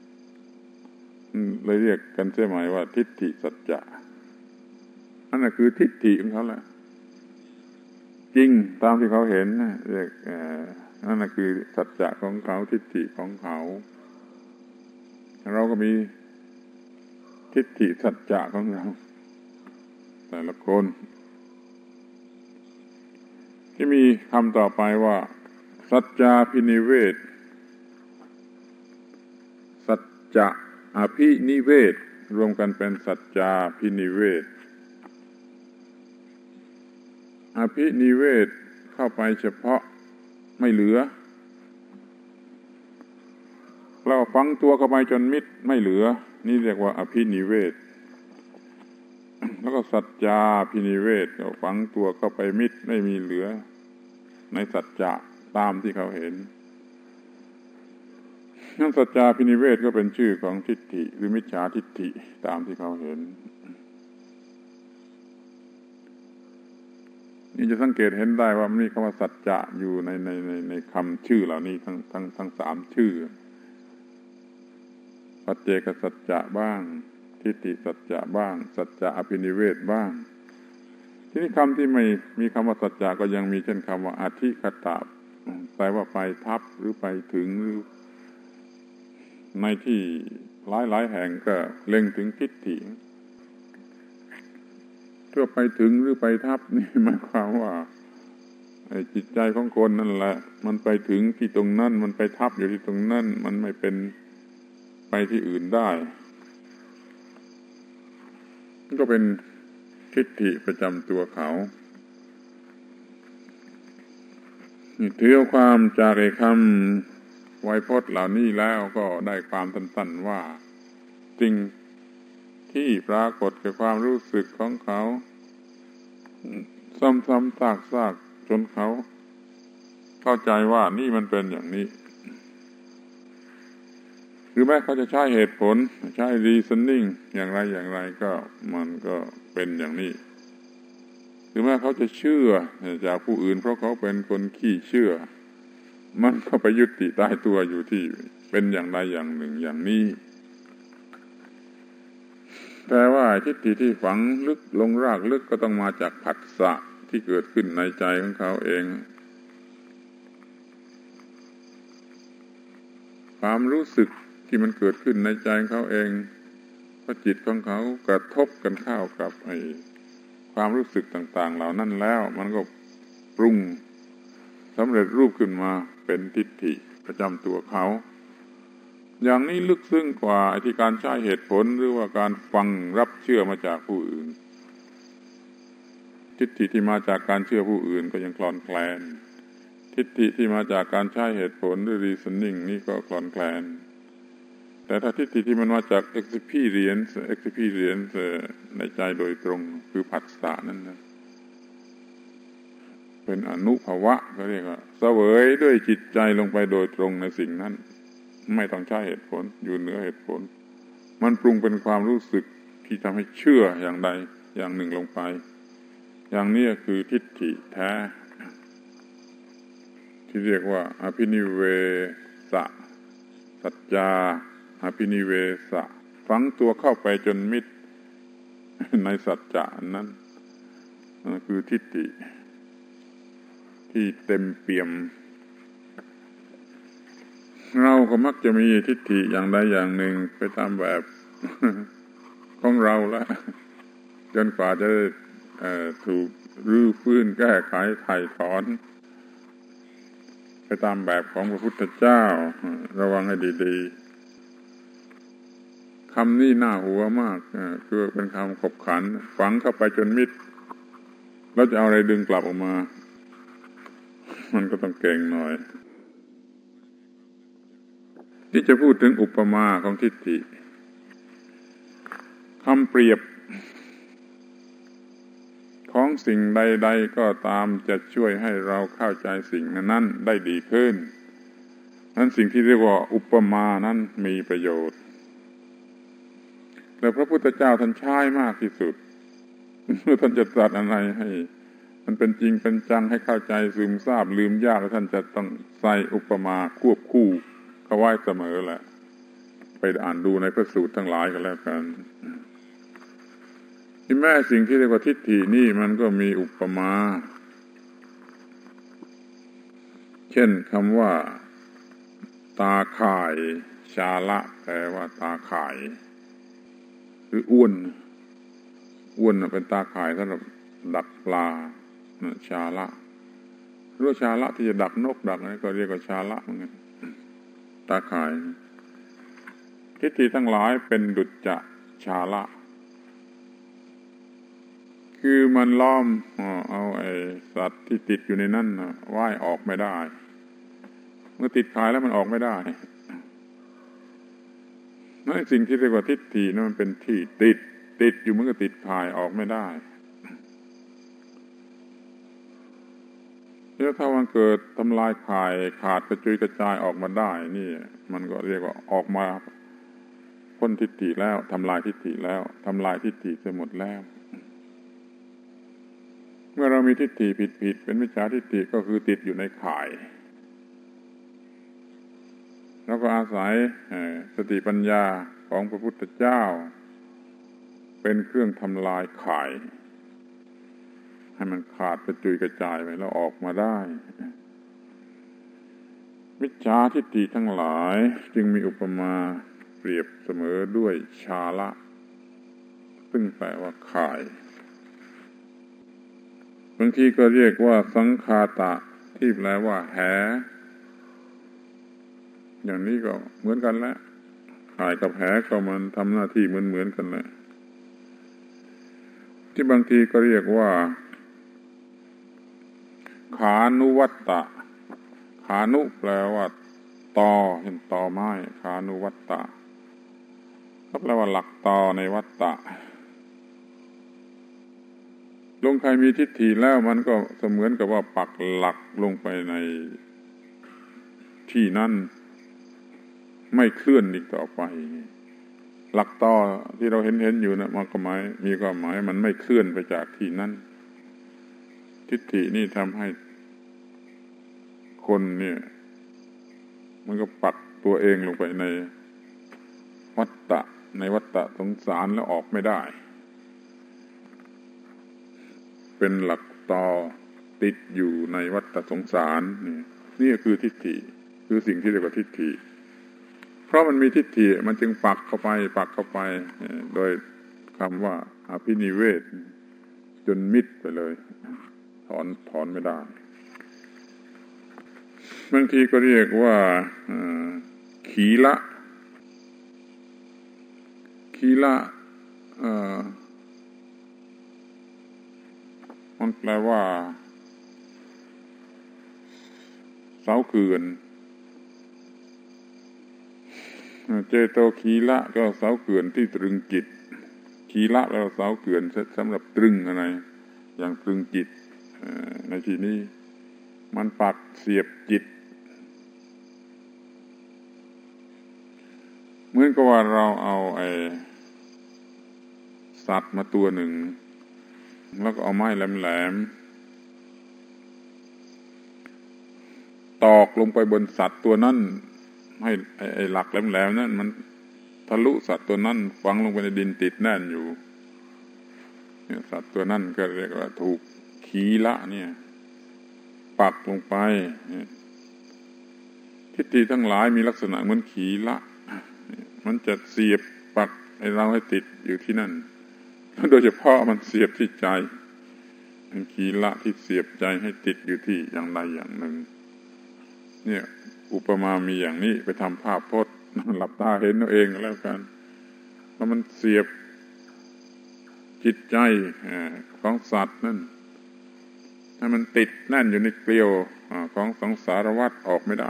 A: เลยเรียกกันเสียหมายว่าทิฏฐิสัจจะนั่นแหละคือทิฏฐิของเขาแหละจริงตามที่เขาเห็นนะเรียกนั่นแหละคือสัจจะของเขาทิฏฐิของเขาเราก็มีทิฏฐิสัจจะของเราแต่ละคนที่มีคำต่อไปว่าสัจจาภินิเวศสัจจะอภินิเวศรวมกันเป็นสัจจาภินิเวศอภินิเวศเข้าไปเฉพาะไม่เหลือเราฝังตัวเข้าไปจนมิดไม่เหลือนี่เรียกว่าอภินิเวศแล้วก็สัจจาภินิเวศก็ฝังตัวเข้าไปมิดไม่มีเหลือในสัจจะตามที่เขาเห็นนั่นสัจจาภินิเวศก็เป็นชื่อของทิฏฐิหรือมิจฉาทิฏฐิตามที่เขาเห็นนี่จะสังเกตเห็นได้ว่ามีคำว่าสัจจะอยู่ในในในในคำชื่อเหล่านี้ทั้งทั้งทั้งสามชื่อปัจเจกสัจจะบ้างทิฏฐิสัจจะบ้างสัจจะอภินิเวศบ้างทีนี้คำที่ไม่มีคำว่าสัจจะก็ยังมีเช่นคำว่าอธิคตะแปลว่าไปทับหรือไปถึงหรือในที่หลายๆแห่งก็เล็งถึงทิฏฐิเพื่อไปถึงหรือไปทับนี่หมายความว่าจิตใจของคนนั่นแหละมันไปถึงที่ตรงนั้นมันไปทับอยู่ที่ตรงนั้นมันไม่เป็นไปที่อื่นได้ก็เป็นทิฏฐิประจำตัวเขาถือความจากไอ้คำไวยพจน์เหล่านี้แล้วก็ได้ความสั้นๆว่าสิ่งที่ปรากฏกับความรู้สึกของเขาซ้ำๆซากๆจนเขาเข้าใจว่านี่มันเป็นอย่างนี้หรือแม้เขาจะใช้เหตุผลใช้ reasoning อย่างไรอย่างไรก็มันก็เป็นอย่างนี้หรือแม้เขาจะเชื่อจากผู้อื่นเพราะเขาเป็นคนขี้เชื่อมันก็ไปยุติตายตัวอยู่ที่เป็นอย่างใดอย่างหนึ่งอย่างนี้แต่ว่าทิฏฐิที่ฝังลึกลงรากลึกก็ต้องมาจากผัสสะที่เกิดขึ้นในใจของเขาเองความรู้สึกที่มันเกิดขึ้นในใจของเขาเองเพราะจิตของเขากระทบกันเข้ากับไอ้ความรู้สึกต่างๆเหล่านั้นแล้วมันก็ปรุงสำเร็จรูปขึ้นมาเป็นทิฏฐิประจำตัวเขาอย่างนี้ลึกซึ้งกว่าไอ้ที่การใช้เหตุผลหรือว่าการฟังรับเชื่อมาจากผู้อื่นทิฏฐิที่มาจากการเชื่อผู้อื่นก็ยังคลอนแคลนทิฏฐิที่มาจากการใช้เหตุผลหรือ reasoning นี่ก็คลอนแคลนแต่ถ้าทิฏฐิที่มันมาจาก experience experience ในใจโดยตรงคือผัสสะนั่นนะเป็นอนุภาวะเขาเรียกว่าเสวยด้วยจิตใจลงไปโดยตรงในสิ่งนั้นไม่ต้องใช้เหตุผลอยู่เหนือเหตุผลมันปรุงเป็นความรู้สึกที่ทำให้เชื่ออย่างใดอย่างหนึ่งลงไปอย่างนี้คือทิฏฐิแท้ที่เรียกว่าอภินิเวสสัจจาอภินิเวสฝังตัวเข้าไปจนมิดในสัจจะนั้นคือทิฏฐิที่เต็มเปี่ยมเราก็มักจะมีทิฏฐิอย่างใดอย่างหนึ่งไปตามแบบของเราแล้วจนกว่าจะถูกรื้อฟื้นแก้ไขไถ่ถอนไปตามแบบของพระพุทธเจ้าระวังให้ดีๆคำนี้น่าหัวมากคือเป็นคำขบขันฝังเข้าไปจนมิดแล้วจะเอาอะไรดึงกลับออกมามันก็ต้องเก่งหน่อยที่จะพูดถึงอุปมาของทิฏฐิคำเปรียบของสิ่งใดๆก็ตามจะช่วยให้เราเข้าใจสิ่งนั้นได้ดีขึ้นนั้นสิ่งที่เรียกว่าอุปมานั้นมีประโยชน์และพระพุทธเจ้าท่านใช้มากที่สุดเมื่อท่านจะตรัสอะไรให้มันเป็นจริงเป็นจังให้เข้าใจซึมซาบลืมยากแล้วท่านจะต้องใส่อุปมาควบคู่เข้าไว้เสมอแหละไปอ่านดูในพระสูตรทั้งหลายกันแล้วกันที่แม่สิ่งที่เรียกว่าทิฏฐินี่มันก็มีอุปมาเช่นคำว่าตาข่ายชาละแปลว่าตาข่ายหรืออ้วนอ้วนเป็นตาข่ายสำหรับดักปลาชาละหรือชาละที่จะดักนกดักอะไรก็เรียกว่าชาละเหมือนกันตาข่ายทิฏฐิทั้งหลายเป็นดุจจะชาละคือมันล้อมเอาไอ้สัตว์ที่ติดอยู่ในนั่นว่ายออกไม่ได้เมื่อติดข่ายแล้วมันออกไม่ได้นั่นสิ่งที่เรียกว่าทิฏฐินั่นมันเป็นที่ติดติดอยู่มันก็ติดข่ายออกไม่ได้แล้วถ้ามันเกิดทำลายข่ายขาดกระจุยกระจายออกมาได้นี่มันก็เรียกว่าออกมาพ้นทิฏฐิแล้วทำลายทิฏฐิแล้วทำลายทิฏฐิเสียหมดแล้วเมื่อเรามีทิฏฐิผิดๆเป็นมิจฉาทิฏฐิก็คือติดอยู่ในข่ายแล้วก็อาศัยสติปัญญาของพระพุทธเจ้าเป็นเครื่องทำลายข่ายให้มันขาดกระจุยกระจายไปแล้วออกมาได้มิจฉาทิฏฐิทั้งหลายจึงมีอุปมาเปรียบเสมอด้วยชาละซึ่งแปลว่าข่ายบางทีก็เรียกว่าสังคาตะที่แปลว่าแหอย่างนี้ก็เหมือนกันแหละข่ายกับแหก็มันทำหน้าที่เหมือนเหมือนกันแหละที่บางทีก็เรียกว่าขานุวัตตะขานุแปลว่าตอเห็นตอไม้ขานุวัตตะก็แปลว่าหลักตอในวัตตะลงใครมีทิฏฐิแล้วมันก็เสมือนกับว่าปักหลักลงไปในที่นั้นไม่เคลื่อนอีกต่อไปหลักตอที่เราเห็นเห็นอยู่นะมันก็หมายมีความหมายมันไม่เคลื่อนไปจากที่นั้นทิฏฐินี่ทำให้คนเนี่ยมันก็ปักตัวเองลงไปในวัฏฏะในวัฏฏะสงสารแล้วออกไม่ได้เป็นหลักตอติดอยู่ในวัฏฏะสงสารนี่นี่คือทิฏฐิคือสิ่งที่เรียกว่าทิฏฐิเพราะมันมีทิฏฐิมันจึงปักเข้าไปปักเข้าไปโดยคำว่าอภินิเวศจนมิดไปเลยถอนถอนไม่ได้บางทีก็เรียกว่าขีละขีละมันแปลว่าเสาเขื่อนเจโตขีละก็เสาเขื่อนที่ตรึงจิตขีละแล้วเสาเขื่อนสำหรับตรึงอะไรอย่างตรึงจิตในที่นี้มันปักเสียบจิตเหมือนกับว่าเราเอาไอ้สัตว์มาตัวหนึ่งแล้วก็เอาไม้แหลมๆตอกลงไปบนสัตว์ตัวนั้นให้ไอ้หลักแหลมๆนั้นมันทะลุสัตว์ตัวนั้นฝังลงไปในดินติดแน่นอยู่เนี่ยสัตว์ตัวนั้นก็เรียกว่าถูกขีละเนี่ยปักลงไปทิฏฐิทั้งหลายมีลักษณะเหมือนขีละมันจะเสียบปักให้เราให้ติดอยู่ที่นั่นโดยเฉพาะมันเสียบที่ใจมันขีละที่เสียบใจให้ติดอยู่ที่อย่างใดอย่างหนึ่งเนี่ยอุปมามีอย่างนี้ไปทำภาพพจน์หลับตาเห็นเอาเองแล้วกันแล้วมันเสียบจิตใจของสัตว์นั่นให้มันติดแน่นอยู่ในเกลียวของสังสารวัฏออกไม่ได้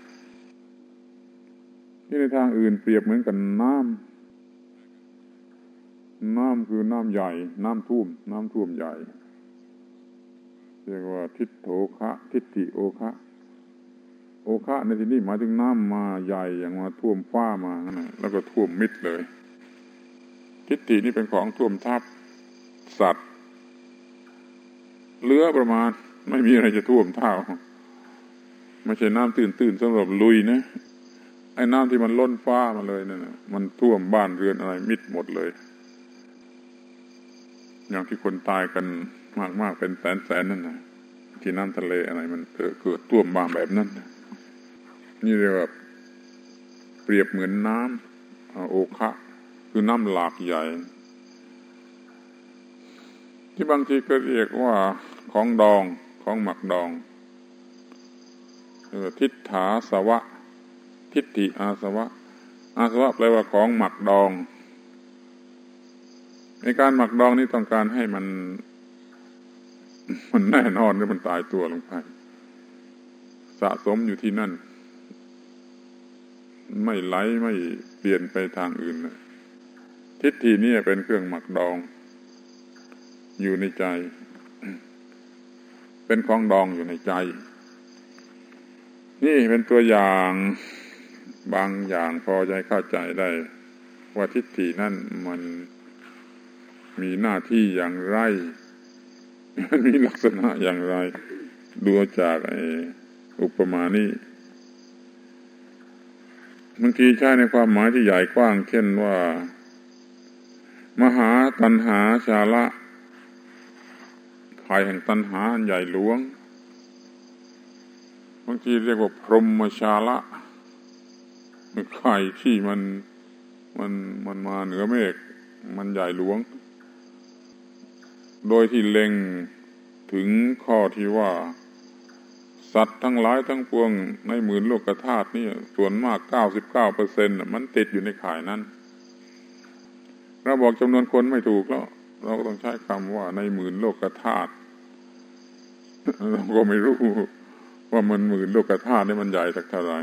A: ที่ในทางอื่นเปรียบเหมือนกับน้ำน้ำคือน้ำใหญ่น้ำท่วมน้ำท่วมใหญ่เรียกว่าทิฏโถคะทิฏฐิโอคะโอคะในที่นี้หมายถึงน้ำมาใหญ่อย่างมาท่วมฟ้ามาแล้วก็ท่วมมิดเลยทิฏฐินี่เป็นของท่วมทับสัตว์เหลือประมาณไม่มีอะไรจะท่วมเท่าไม่ใช่น้ำตื้นๆสำหรับลุยนะไอ้น้ำที่มันล้นฟ้ามาเลยนั่นน่ะมันท่วมบ้านเรือนอะไรมิดหมดเลยอย่างที่คนตายกันมากๆเป็นแสนๆนั่นน่ะที่น้ำทะเลอะไรมันเกิดท่วมบ้านแบบนั้นนี่เรียกว่าเปรียบเหมือนน้ำโอคะคือน้ำหลากใหญ่ที่บางทีก็เรียกว่าของดองของหมักดองทิฏฐาสวะทิฏฐิอาสวะอาสวะแปลว่าของหมักดองในการหมักดองนี้ต้องการให้มันมันแน่นอนหรือมันตายตัวลงไปสะสมอยู่ที่นั่นไม่ไหลไม่เปลี่ยนไปทางอื่นเลยทิฏฐินี่เป็นเครื่องหมักดองอยู่ในใจเป็นของดองอยู่ในใจนี่เป็นตัวอย่างบางอย่างพอจะเข้าใจได้ว่าทิฏฐินั่นมันมีหน้าที่อย่างไรมันมีลักษณะอย่างไรดูจากไอ้อุปมานี้บางทีใช้ในความหมายที่ใหญ่กว้างเช่นว่ามหาตัณหาชาละภัยแห่งตัณหาใหญ่หลวงบางทีเรียกว่าพรหมชาละใครที่มันมันมันมาเหนือเมฆมันใหญ่หลวงโดยที่เล็งถึงข้อที่ว่าสัตว์ทั้งหลายทั้งปวงในหมื่นโลกธาตุนี่ส่วนมาก เก้าสิบเก้าเปอร์เซ็นต์ มันติดอยู่ในข่ายนั้นเราบอกจำนวนคนไม่ถูกแล้วเราก็ต้องใช้คำว่าในหมื่นโลกธาตุเราก็ไม่รู้ว่ามันหมื่นโลกธาตุนี่มันใหญ่สักเท่าไหร่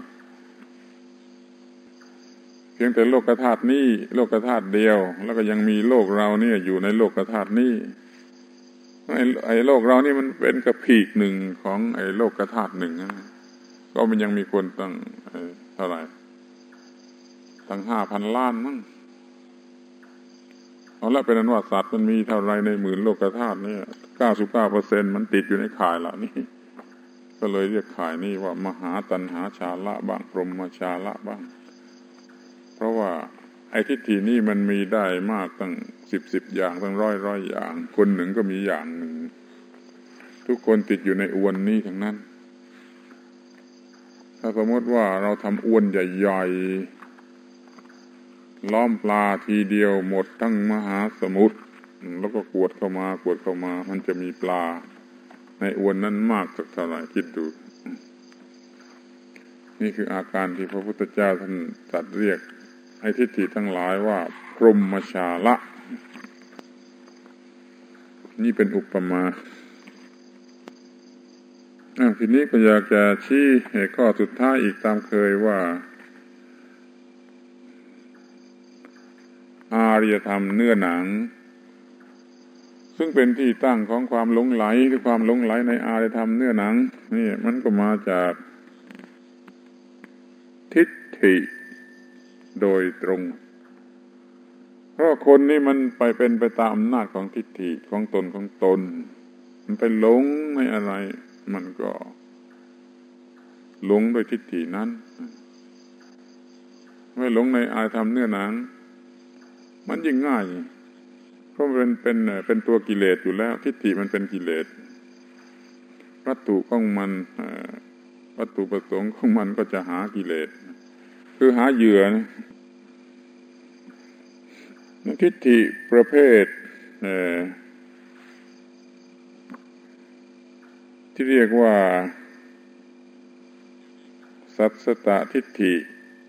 A: เพียงแต่โลกธาตุนี้โลกธาตุเดียวแล้วก็ยังมีโลกเราเนี่ยอยู่ในโลกธาตุนี้ไอ้ไอ้โลกเรานี่มันเป็นกระพีกหนึ่งของไอ้โลกธาตุหนึ่งนะก็มันยังมีคนตั้งเท่าไหร่ตั้งห้าพันล้านมั้งเอาละเป็นอันว่าสัตว์มันมีเท่าไรในหมื่นโลกธาตุนี่เก้าสิบเก้าเปอร์เซ็นต์มันติดอยู่ในข่ายเหล่านี้ก็เลยเรียกข่ายนี้ว่ามหาตัณหาชาละบ้างพรหมชาละบ้างเพราะว่าไอ้ทิฏฐินี่มันมีได้มากตั้งสิบสิบอย่างตั้งร้อยร้อยอย่างคนหนึ่งก็มีอย่างหนึ่งทุกคนติดอยู่ในอวนนี้ทั้งนั้นถ้าสมมติว่าเราทำอวนใหญ่ๆล้อมปลาทีเดียวหมดทั้งมหาสมุทรแล้วก็กวดเข้ามากวดเข้ามามันจะมีปลาในอวนนั้นมากสักเท่าไหร่คิดดูนี่คืออาการที่พระพุทธเจ้าท่านตรัสเรียกไอ้ทิฏฐิทั้งหลายว่าพรหมชาละนี่เป็นอุปมาทีนี้ก็อยากจะชี้ข้อสุดท้ายอีกตามเคยว่าอารยธรรมเนื้อหนังซึ่งเป็นที่ตั้งของความหลงไหลหรือความหลงไหลในอารยธรรมเนื้อหนังนี่มันก็มาจากทิฏฐิโดยตรงเพราะคนนี่มันไปเป็นไปตามอำนาจของทิฏฐิของตนของตนมันไปหลงในอะไรมันก็หลงโดยทิฏฐินั้นไม่หลงในอารยธรรมเนื้อหนังมันยิ่งง่ายเพราะมันเป็นเป็นเป็นตัวกิเลสอยู่แล้วทิฏฐิมันเป็นกิเลสวัตถุของมันวัตถุประสงค์ของมันก็จะหากิเลสคือหาเหยื่อนะทิฏฐิประเภทที่เรียกว่าสัตสตทิฏฐิ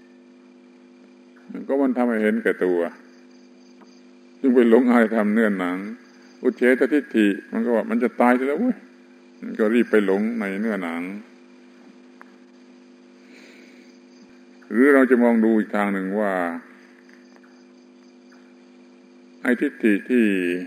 A: ก็มันทำให้เห็นแก่ตัวจึงไปหลงอารยธรรมเนื้อหนังอุเฉททิฏฐิมันก็ว่ามันจะตายแล้วเว้ยมันก็รีบไปหลงในเนื้อหนังหรือเราจะมองดูอีกทางหนึ่งว่าไอ้ทิฏฐิที่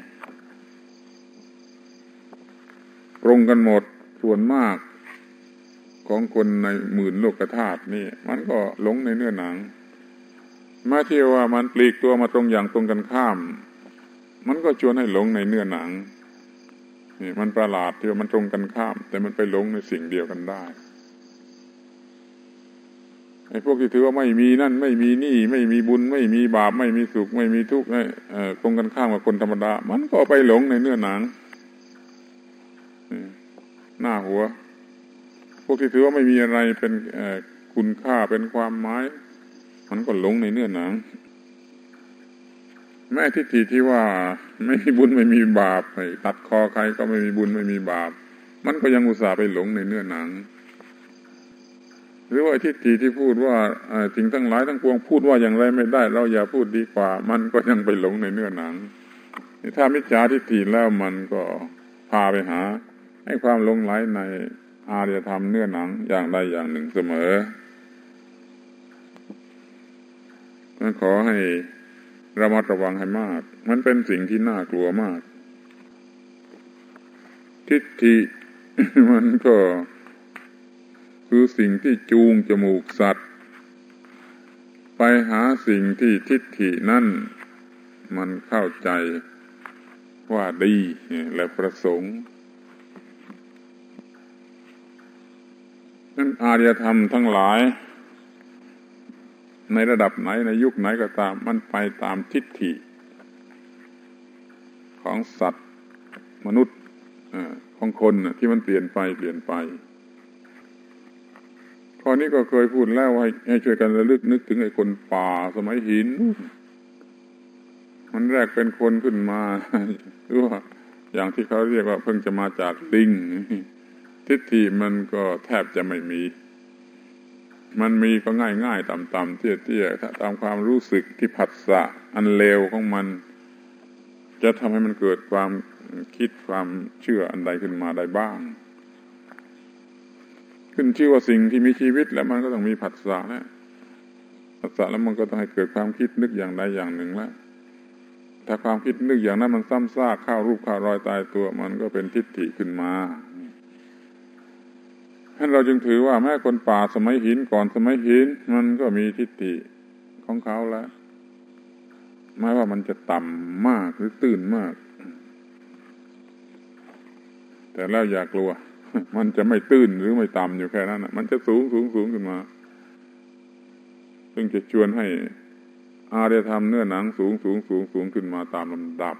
A: ตรงกันหมดส่วนมากของคนในหมื่นโลกธาตุนี่มันก็หลงในเนื้อหนังมาที่ว่ามันปลีกตัวมาตรงอย่างตรงกันข้ามมันก็ชวนให้หลงในเนื้อหนังนี่มันประหลาดที่ว่ามันตรงกันข้ามแต่มันไปหลงในสิ่งเดียวกันได้ไอ้พวกที่ถือว่าไม่มีนั่นไม่มีนี่ไม่มีบุญไม่มีบาปไม่มีสุขไม่มีทุกข์เอ่อตรงกันข้ามกับคนธรรมดามันก็ไปหลงในเนื้อหนังหน้าหัวพวกที่ถือว่าไม่มีอะไรเป็นเอ่อคุณค่าเป็นความหมายมันก็หลงในเนื้อหนังแม้ทิฏฐิที่ว่าไม่มีบุญไม่มีบาปตัดคอใครก็ไม่มีบุญไม่มีบาปมันก็ยังอุตส่าห์ไปหลงในเนื้อหนังหรือว่าทิฏฐิที่พูดว่าสิ่งทั้งหลายทั้งปวงพูดว่าอย่างไรไม่ได้เราอย่าพูดดีกว่ามันก็ยังไปหลงในเนื้อหนังถ้ามิจฉาทิฏฐิแล้วมันก็พาไปหาให้ความหลงไหลในอารยธรรมเนื้อหนังอย่างใดอย่างหนึ่งเสมอนั้นขอให้ระมัดระวังให้มากมันเป็นสิ่งที่น่ากลัวมากทิฏฐิ มันก็คือสิ่งที่จูงจมูกสัตว์ไปหาสิ่งที่ทิฏฐินั่นมันเข้าใจว่าดีและประสงค์นั้นอารยธรรมทั้งหลายในระดับไหนในยุคไหนก็ตามมันไปตามทิฏฐิของสัตว์มนุษย์ของคนที่มันเปลี่ยนไปเปลี่ยนไปข้อนี้ก็เคยพูดแล้วให้ให้ช่วยกันระลึกนึกถึงไอ้คนป่าสมัยหินมันแรกเป็นคนขึ้นมาหรือว่าอย่างที่เขาเรียกว่าเพิ่งจะมาจากลิงทิฏฐิมันก็แทบจะไม่มีมันมีก็ง่ายๆต่ำๆเตี้ยๆตามความรู้สึกที่ผัสสะอันเลวของมันจะทำให้มันเกิดความคิดความเชื่ออันใดขึ้นมาได้บ้างขึ้นชื่อว่าสิ่งที่มีชีวิตแล้วมันก็ต้องมีผัสสะนะผัสสะแล้วมันก็ต้องให้เกิดความคิดนึกอย่างใดอย่างหนึ่งแล้วถ้าความคิดนึกอย่างนั้นมันซ้ำซากเข้ารูปเข้ารอยตายตัวมันก็เป็นทิฏฐิขึ้นมาฉะนั้นเราจึงถือว่าแม้คนป่าสมัยหินก่อนสมัยหินมันก็มีทิฏฐิของเขาแล้วไม่ว่ามันจะต่ำมากหรือตื้นมากแต่แล้วอย่ากลัวมันจะไม่ตื้นหรือไม่ต่ำอยู่แค่นั้นนะมันจะสูงสูงสูงขึ้นมาซึ่งจะชวนให้อารยธรรมเนื้อหนังสูงสูงสูงสูงขึ้นมาตามลำดับ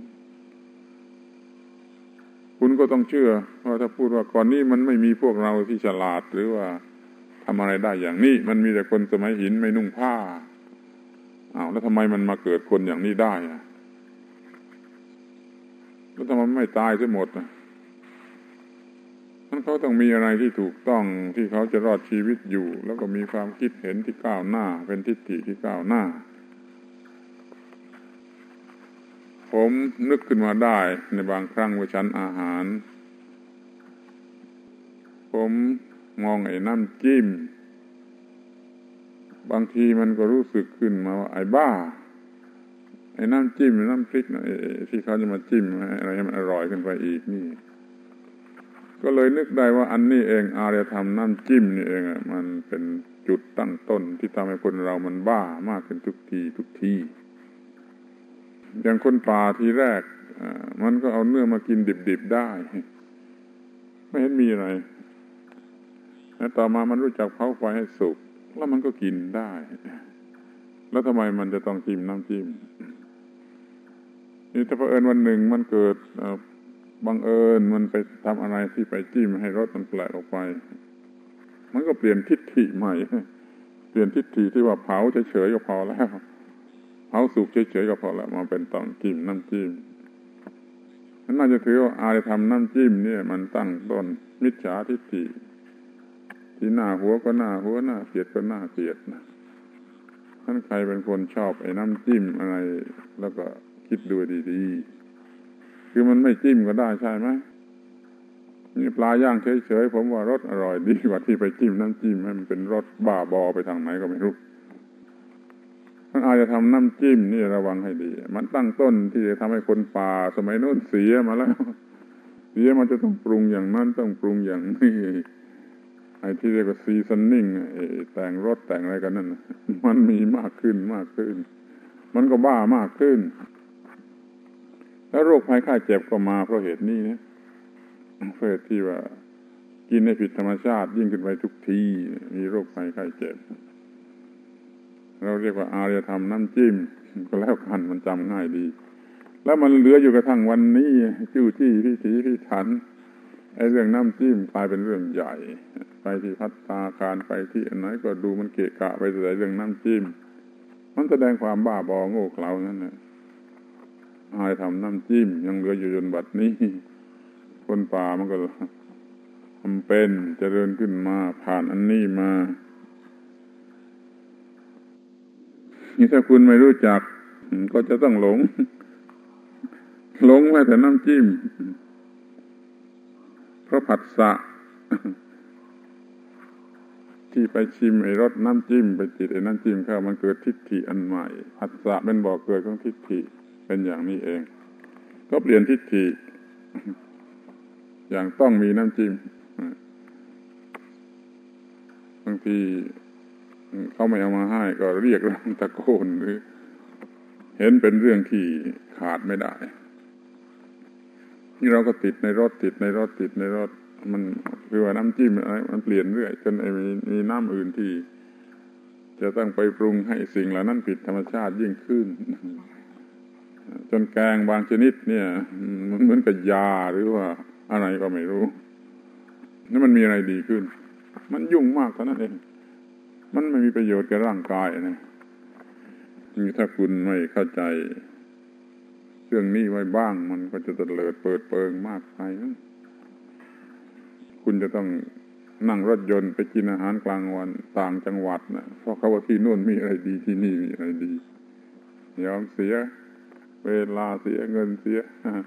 A: คุณก็ต้องเชื่อว่าถ้าพูดว่าก่อนนี้มันไม่มีพวกเราที่ฉลาดหรือว่าทำอะไรได้อย่างนี้มันมีแต่คนสมัยหินไม่นุ่งผ้าอ้าวแล้วทำไมมันมาเกิดคนอย่างนี้ได้อะแล้วทำไมไม่ตายซะหมดอ่ะมันเขาต้องมีอะไรที่ถูกต้องที่เขาจะรอดชีวิตอยู่แล้วก็มีความคิดเห็นที่ก้าวหน้าเป็นทิฏฐิที่ก้าวหน้าผมนึกขึ้นมาได้ในบางครั้งว่าฉันอาหารผมมองไอ้น้ำจิ้มบางทีมันก็รู้สึกขึ้นมาว่าไอ้บ้าไอ้น้ำจิ้มน้ำพริกนะที่เขาจะมาจิ้มอะไรให้มันอร่อยขึ้นไปอีกนี่ก็เลยนึกได้ว่าอันนี้เองอารยธรรมน้ำจิ้มนี่เองอ่ะมันเป็นจุดตั้งต้นที่ทำให้คนเรามันบ้ามากขึ้นทุกทีทุกทีอย่างคนป่าทีแรกมันก็เอาเนื้อมากินดิบๆได้ไม่เห็นมีอะไรแล้วต่อมามันรู้จักเผาไฟให้สุกแล้วมันก็กินได้แล้วทำไมมันจะต้องจิ้มน้ำจิ้มนี่ถ้าเผอิญวันหนึ่งมันเกิดบังเอิญมันไปทำอะไรที่ไปจิ้มให้รสมันแปลกออกไปมันก็เปลี่ยนทิฏฐิใหม่เปลี่ยนทิฏฐิที่ว่าเผาเฉยๆก็พอแล้วเผาสุกเฉยๆก็พอแล้วมาเป็นต้องจิ้มน้ำจิ้มนั่นน่าจะถือว่าอารยธรรมน้ำจิ้มเนี่ยมันตั้งต้นมิจฉาทิฏฐิที่หน้าหัวก็หน้าหัวหน้าเกลียดก็หน้าเกลียดนะท่านใครเป็นคนชอบไอ้น้ำจิ้มอะไรแล้วก็คิดดูดีๆคือมันไม่จิ้มก็ได้ใช่ไหมนี่ปลาย่างเฉยๆผมว่ารสอร่อยดีกว่าที่ไปจิ้มน้ำจิ้มให้มันเป็นรสบ้าบอไปทางไหนก็ไม่รู้ท่านอาจจะทำน้ำจิ้มนี่ระวังให้ดีมันตั้งต้นที่จะทำให้คนป่าสมัยโน้นเสียมาแล้วเสียมันจะต้องปรุงอย่างนั้นต้องปรุงอย่างนี้ไอ้ที่เรียกว่าซีซันนิ่งแต่งรสแต่งอะไรกันนั่นมันมีมากขึ้นมากขึ้นมันก็บ้ามากขึ้นแล้วโรคภัยไข้เจ็บก็มาเพราะเหตุนี้นะประเภทที่ว่ากินให้ผิดธรรมชาติยิ่งขึ้นไปทุกทีมีโรคภัยไข้เจ็บเราเรียกว่าอารยธรรมน้ำจิ้มก็แล้วกันมันจำง่ายดีแล้วมันเหลืออยู่กระทั่งวันนี้จู้จี้พิถีพิถันไอ้เรื่องน้ำจิ้มกลายเป็นเรื่องใหญ่ไปที่ภัตตาคารไปที่อันไหนก็ดูมันเกะกะไปแต่เรื่องน้ำจิ้มมันแสดงความบ้าบอโง่เขลานั่นแหละอายทำน้ำจิ้มยังเหลืออยู่จนบัดนี้คนป่ามันก็ทำเป็นเจริญขึ้นมาผ่านอันนี้มานี่ถ้าคุณไม่รู้จักก็จะต้องหลงหลงแม้แต่น้ำจิ้มเพราะผัสสะที่ไปชิมไอ้รสน้ำจิ้มไปติดไอ้น้ำจิ้มเข้ามันเกิดทิฏฐิอันใหม่ผัสสะเป็นบ่อเกิดของทิฏฐิเป็นอย่างนี้เองก็เปลี่ยนทิฏฐิอย่างต้องมีน้ำจิ้มบางทีเขาไม่เอามาให้ก็เรียกร้องตะโกนหรือเห็นเป็นเรื่องที่ขาดไม่ได้ที่เราก็ติดในรถติดในรถติดในรถมันคือว่าน้ำจิ้มอะไรมันเปลี่ยนเรื่อยจนไอ้มีมีน้ำอื่นที่จะต้องไปปรุงให้สิ่งเหล่านั้นผิดธรรมชาติยิ่งขึ้นจนแกงบางชนิดเนี่ยมันเหมือนกับยาหรือว่าอะไรก็ไม่รู้นี่มันมีอะไรดีขึ้นมันยุ่งมากเท่านั้นเองมันไม่มีประโยชน์กับร่างกายนะถ้าคุณไม่เข้าใจเรื่องนี้ไว้บ้างมันก็จะเตลิดเปิดเปิงมากไปคุณจะต้องนั่งรถยนต์ไปกินอาหารกลางวันต่างจังหวัดนะเพราะเขาว่าที่โน่นมีอะไรดีที่นี่มีอะไรดียอมเสียเวลาเสียเงินเสีย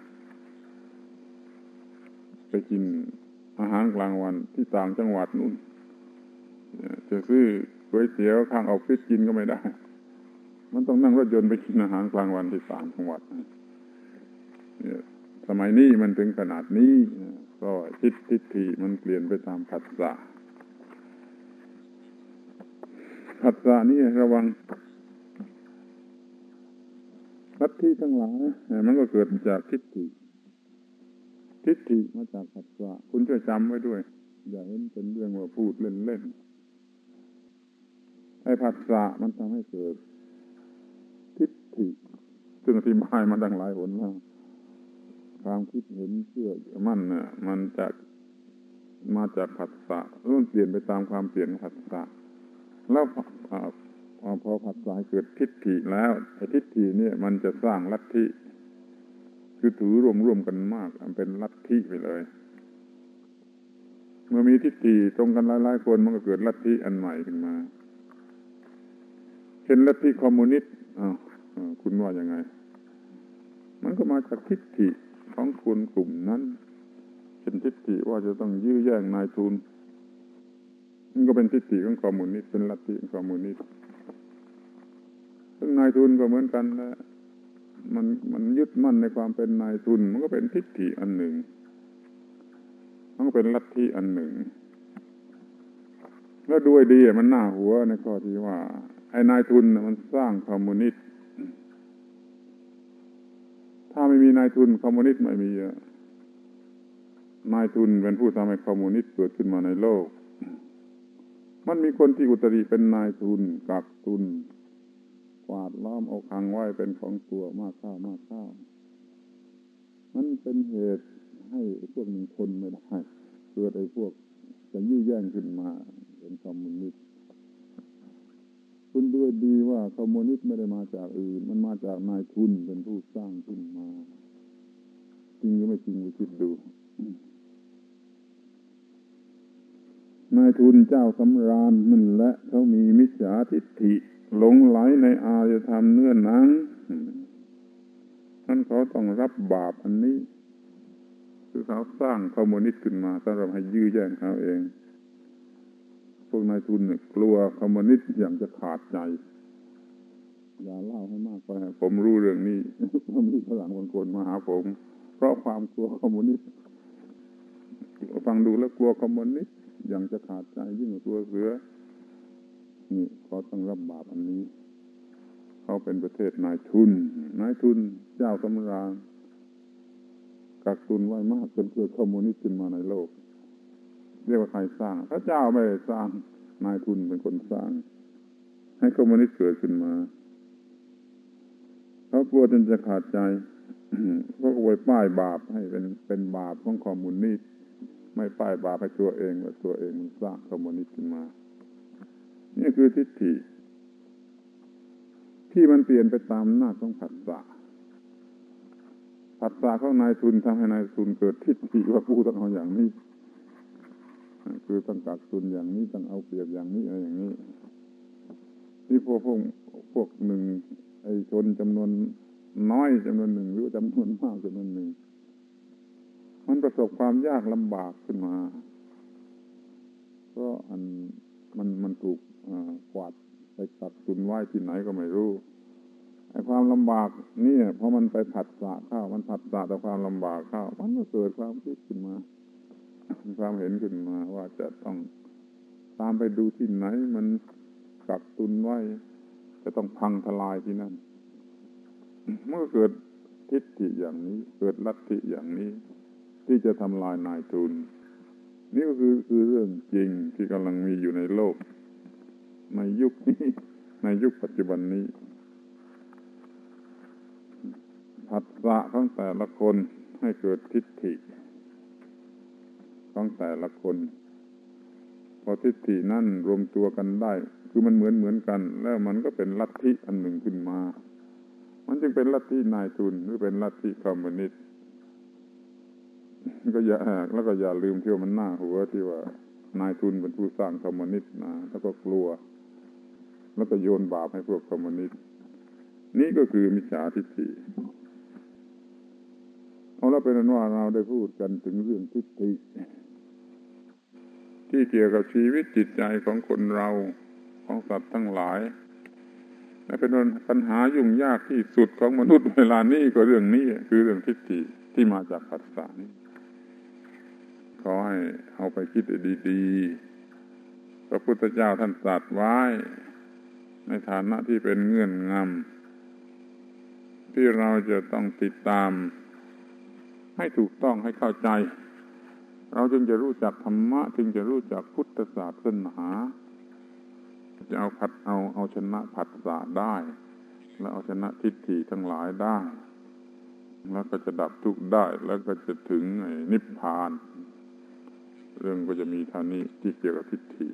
A: ไปกินอาหารกลางวันที่ต่างจังหวัดนู่นจะซื้อก๋วยเตี๋ยวข้างออฟฟิศกินก็ไม่ได้มันต้องนั่งรถยนต์ไปกินอาหารกลางวันที่ต่างจังหวัดเนี่ยสมัยนี้มันถึงขนาดนี้ก็ทิฏทิฏฐิมันเปลี่ยนไปตามผัสสะผัสสะนี่ระวังลัทธิทั้งหลายมันก็เกิดจากทิฏฐิทิฏฐิมาจากผัสสะคุณช่วยจำไว้ด้วยอย่าเห็นเป็นเรื่องว่าพูดเล่นๆไอ้ผัสสะมันทำให้เกิดทิฏฐิซึ่งอธิบายมาดังหลายหนแล้วความคิดเห็นเชื่อมั่นน่ะมันจะมาจากผัสสะมันเปลี่ยนไปตามความเปลี่ยนของผัสสะแล้วพอผัสสะเกิดทิฏฐิแล้วไอ้ทิฏฐิเนี่ยมันจะสร้างลัทธิคือถือรวมๆกันมากมันเป็นลัทธิไปเลยเมื่อมีทิฏฐิตรงกันหลายๆคนมันก็เกิดลัทธิอันใหม่ขึ้นมาเช่นลัทธิคอมมิวนิสต์อ้าวคุณว่ายังไงมันก็มาจากทิฏฐิของคนกลุ่มนั้นเป็นทิฏฐิว่าจะต้องยื้อแย่งนายทุนมันก็เป็นทิฏฐิของคอมมิวนิสต์เป็นลัทธิของคอมมิวนิสต์ซึ่งนายทุนก็เหมือนกันนะมันมันยึดมั่นในความเป็นนายทุนมันก็เป็นทิฏฐิอันหนึ่งมันก็เป็นลัทธิอันหนึ่งแล้วด้วยดีมันน่าหัวในข้อที่ว่าไอ้นายทุนมันสร้างคอมมิวนิสต์ถ้าไม่มีนายทุนคอมมิวนิสต์ไม่มีนายทุนเป็นผู้ทำให้คอมมิวนิสต์เกิดขึ้นมาในโลกมันมีคนที่อุตริเป็นนายทุนกักตุนกวาดล้อมเอาขังไว้เป็นของตัวมากข้าวมากข้าวมันเป็นเหตุให้พวกหนึ่งคนไม่ได้เกิดไอ้พวกจะยื้อแย่งขึ้นมาเป็นคอมมิวนิสต์คุณดูดีว่าคอมมิวนิสต์ไม่ได้มาจากอื่นมันมาจากนายทุนเป็นผู้สร้างขึ้นมาจริงหรือไม่จริงไปคิดดูนายทุนเจ้าสำราญนั่นแหละเขามีมิจฉาทิฏฐิหลงไหลในอารยธรรมเนื้อหนังนั่นเขาต้องรับบาปอันนี้คือเขาสร้างคอมมิวนิสต์ขึ้นมาสำหรับให้ยื้อแย่งเขาเองพวกนายทุนเนี่ยกลัวคอมมิวนิสต์อย่างจะขาดใจอย่าเล่าให้มากไปผมรู้เรื่องนี้ผมมีฝรั่งบางคนมาหาผมเพราะความกลัวคอมมิวนิสต์ฟังดูแล้วกลัวคอมมิวนิสต์อย่างจะขาดใจยิ่งกว่าตัวเสือนี่เขาต้องรับบาปอันนี้เขาเป็นประเทศนายทุนนายทุนเจ้าสำราญกกักตุนไว้มากจนเกิดคอมมิวนิสต์ขึ้นมาในโลกเรียกว่าใครสร้างพระเจ้าไม่ได้สร้างนายทุนเป็นคนสร้างให้คอมมิวนิสต์เกิดขึ้นมาเขากลัวจนจะขาดใจเขาก็ไปป้ายบาปให้เป็นเป็นบาปของคอมมิวนิสต์ไม่ป้ายบาปให้ตัวเองว่าตัวเองมันสร้างคอมมิวนิสต์ขึ้นมานี่คือทิฏฐิที่มันเปลี่ยนไปตามหน้าของผัสสะผัสสะของนายทุนทำให้นายทุนเกิดทิฏฐิว่าผู้ต้องเอาอย่างนี้คือต้องกักตุนอย่างนี้ต้องเอาเปรียบอย่างนี้อะไรอย่างนี้ที่พวกพวกพวกหนึ่งไอ้ชนจำนวนน้อยจำนวนหนึ่งหรือจำนวนมากจำนวนหนึ่งมันประสบความยากลำบากขึ้นมาก็อันมันมันถูกกวาดไปกักตุนไว้ที่ไหนก็ไม่รู้ไอ้ความลำบากนี่เพราะมันไปผัสสะเข้ามันผัสสะต่อความลำบากเข้ามันก็เกิดความคิดขึ้นมาความเห็นขึ้นมาว่าจะต้องตามไปดูที่ไหนมันกักตุนไว้จะต้องพังทลายที่นั่นเมื่อเกิดทิฏฐิอย่างนี้เกิดลัทธิอย่างนี้ที่จะทำลายนายทุนนี่ก็คือคือเรื่องจริงที่กำลังมีอยู่ในโลกในยุคนี้ในยุคปัจจุบันนี้ผัสสะของแต่ละคนให้เกิดทิฏฐิของแต่ละคนพอทิฏฐินั่นรวมตัวกันได้คือมันเหมือนเหมือนกันแล้วมันก็เป็นลัทธิอันหนึ่งขึ้นมามันจึงเป็นลัทธินายทุนหรือเป็นลัทธิคอมมิวนิสต์ก็อย่าแล้วก็อย่าลืมที่ว่ามันหน้าหัวที่ว่านายทุนเป็นผู้สร้างคอมมิวนิสต์นะแล้วก็กลัวแล้วก็โยนบาปให้พวกคอมมิวนิสต์นี่ก็คือมิจฉาทิฏฐิเอาแล้วเป็นนั้นว่าเราได้พูดกันถึงเรื่องทิฏฐิที่เกี่ยวกับชีวิตจิตใจของคนเราของสัตว์ทั้งหลายและเป็นปัญหายุ่งยากที่สุดของมนุษย์เวลานี้ก็เรื่องนี้คือเรื่องทิฏฐิที่มาจากผัสสะนี้ขอให้เอาไปคิดดีๆพระพุทธเจ้าท่านตรัสไว้ในฐานะที่เป็นเงื่อนงำที่เราจะต้องติดตามให้ถูกต้องให้เข้าใจเราจึงจะรู้จักธรรมะจึงจะรู้จักพุทธศาสนาจะเอาผัดเอาเอาชนะผัสสะได้แล้วเอาชนะทิฏฐิทั้งหลายได้แล้วก็จะดับทุกข์ได้แล้วก็จะถึงนิพพานเรื่องก็จะมีเท่านี้ที่เกี่ยวกับทิฏฐิ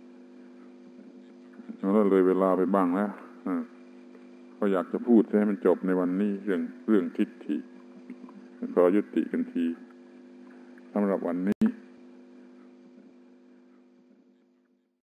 A: แล้วเลยเวลาไปบ้างแล้วก็อยากจะพูดให้มันจบในวันนี้เรื่องเรื่องทิฏฐิขอยุติกันทีสำหรับวันนี้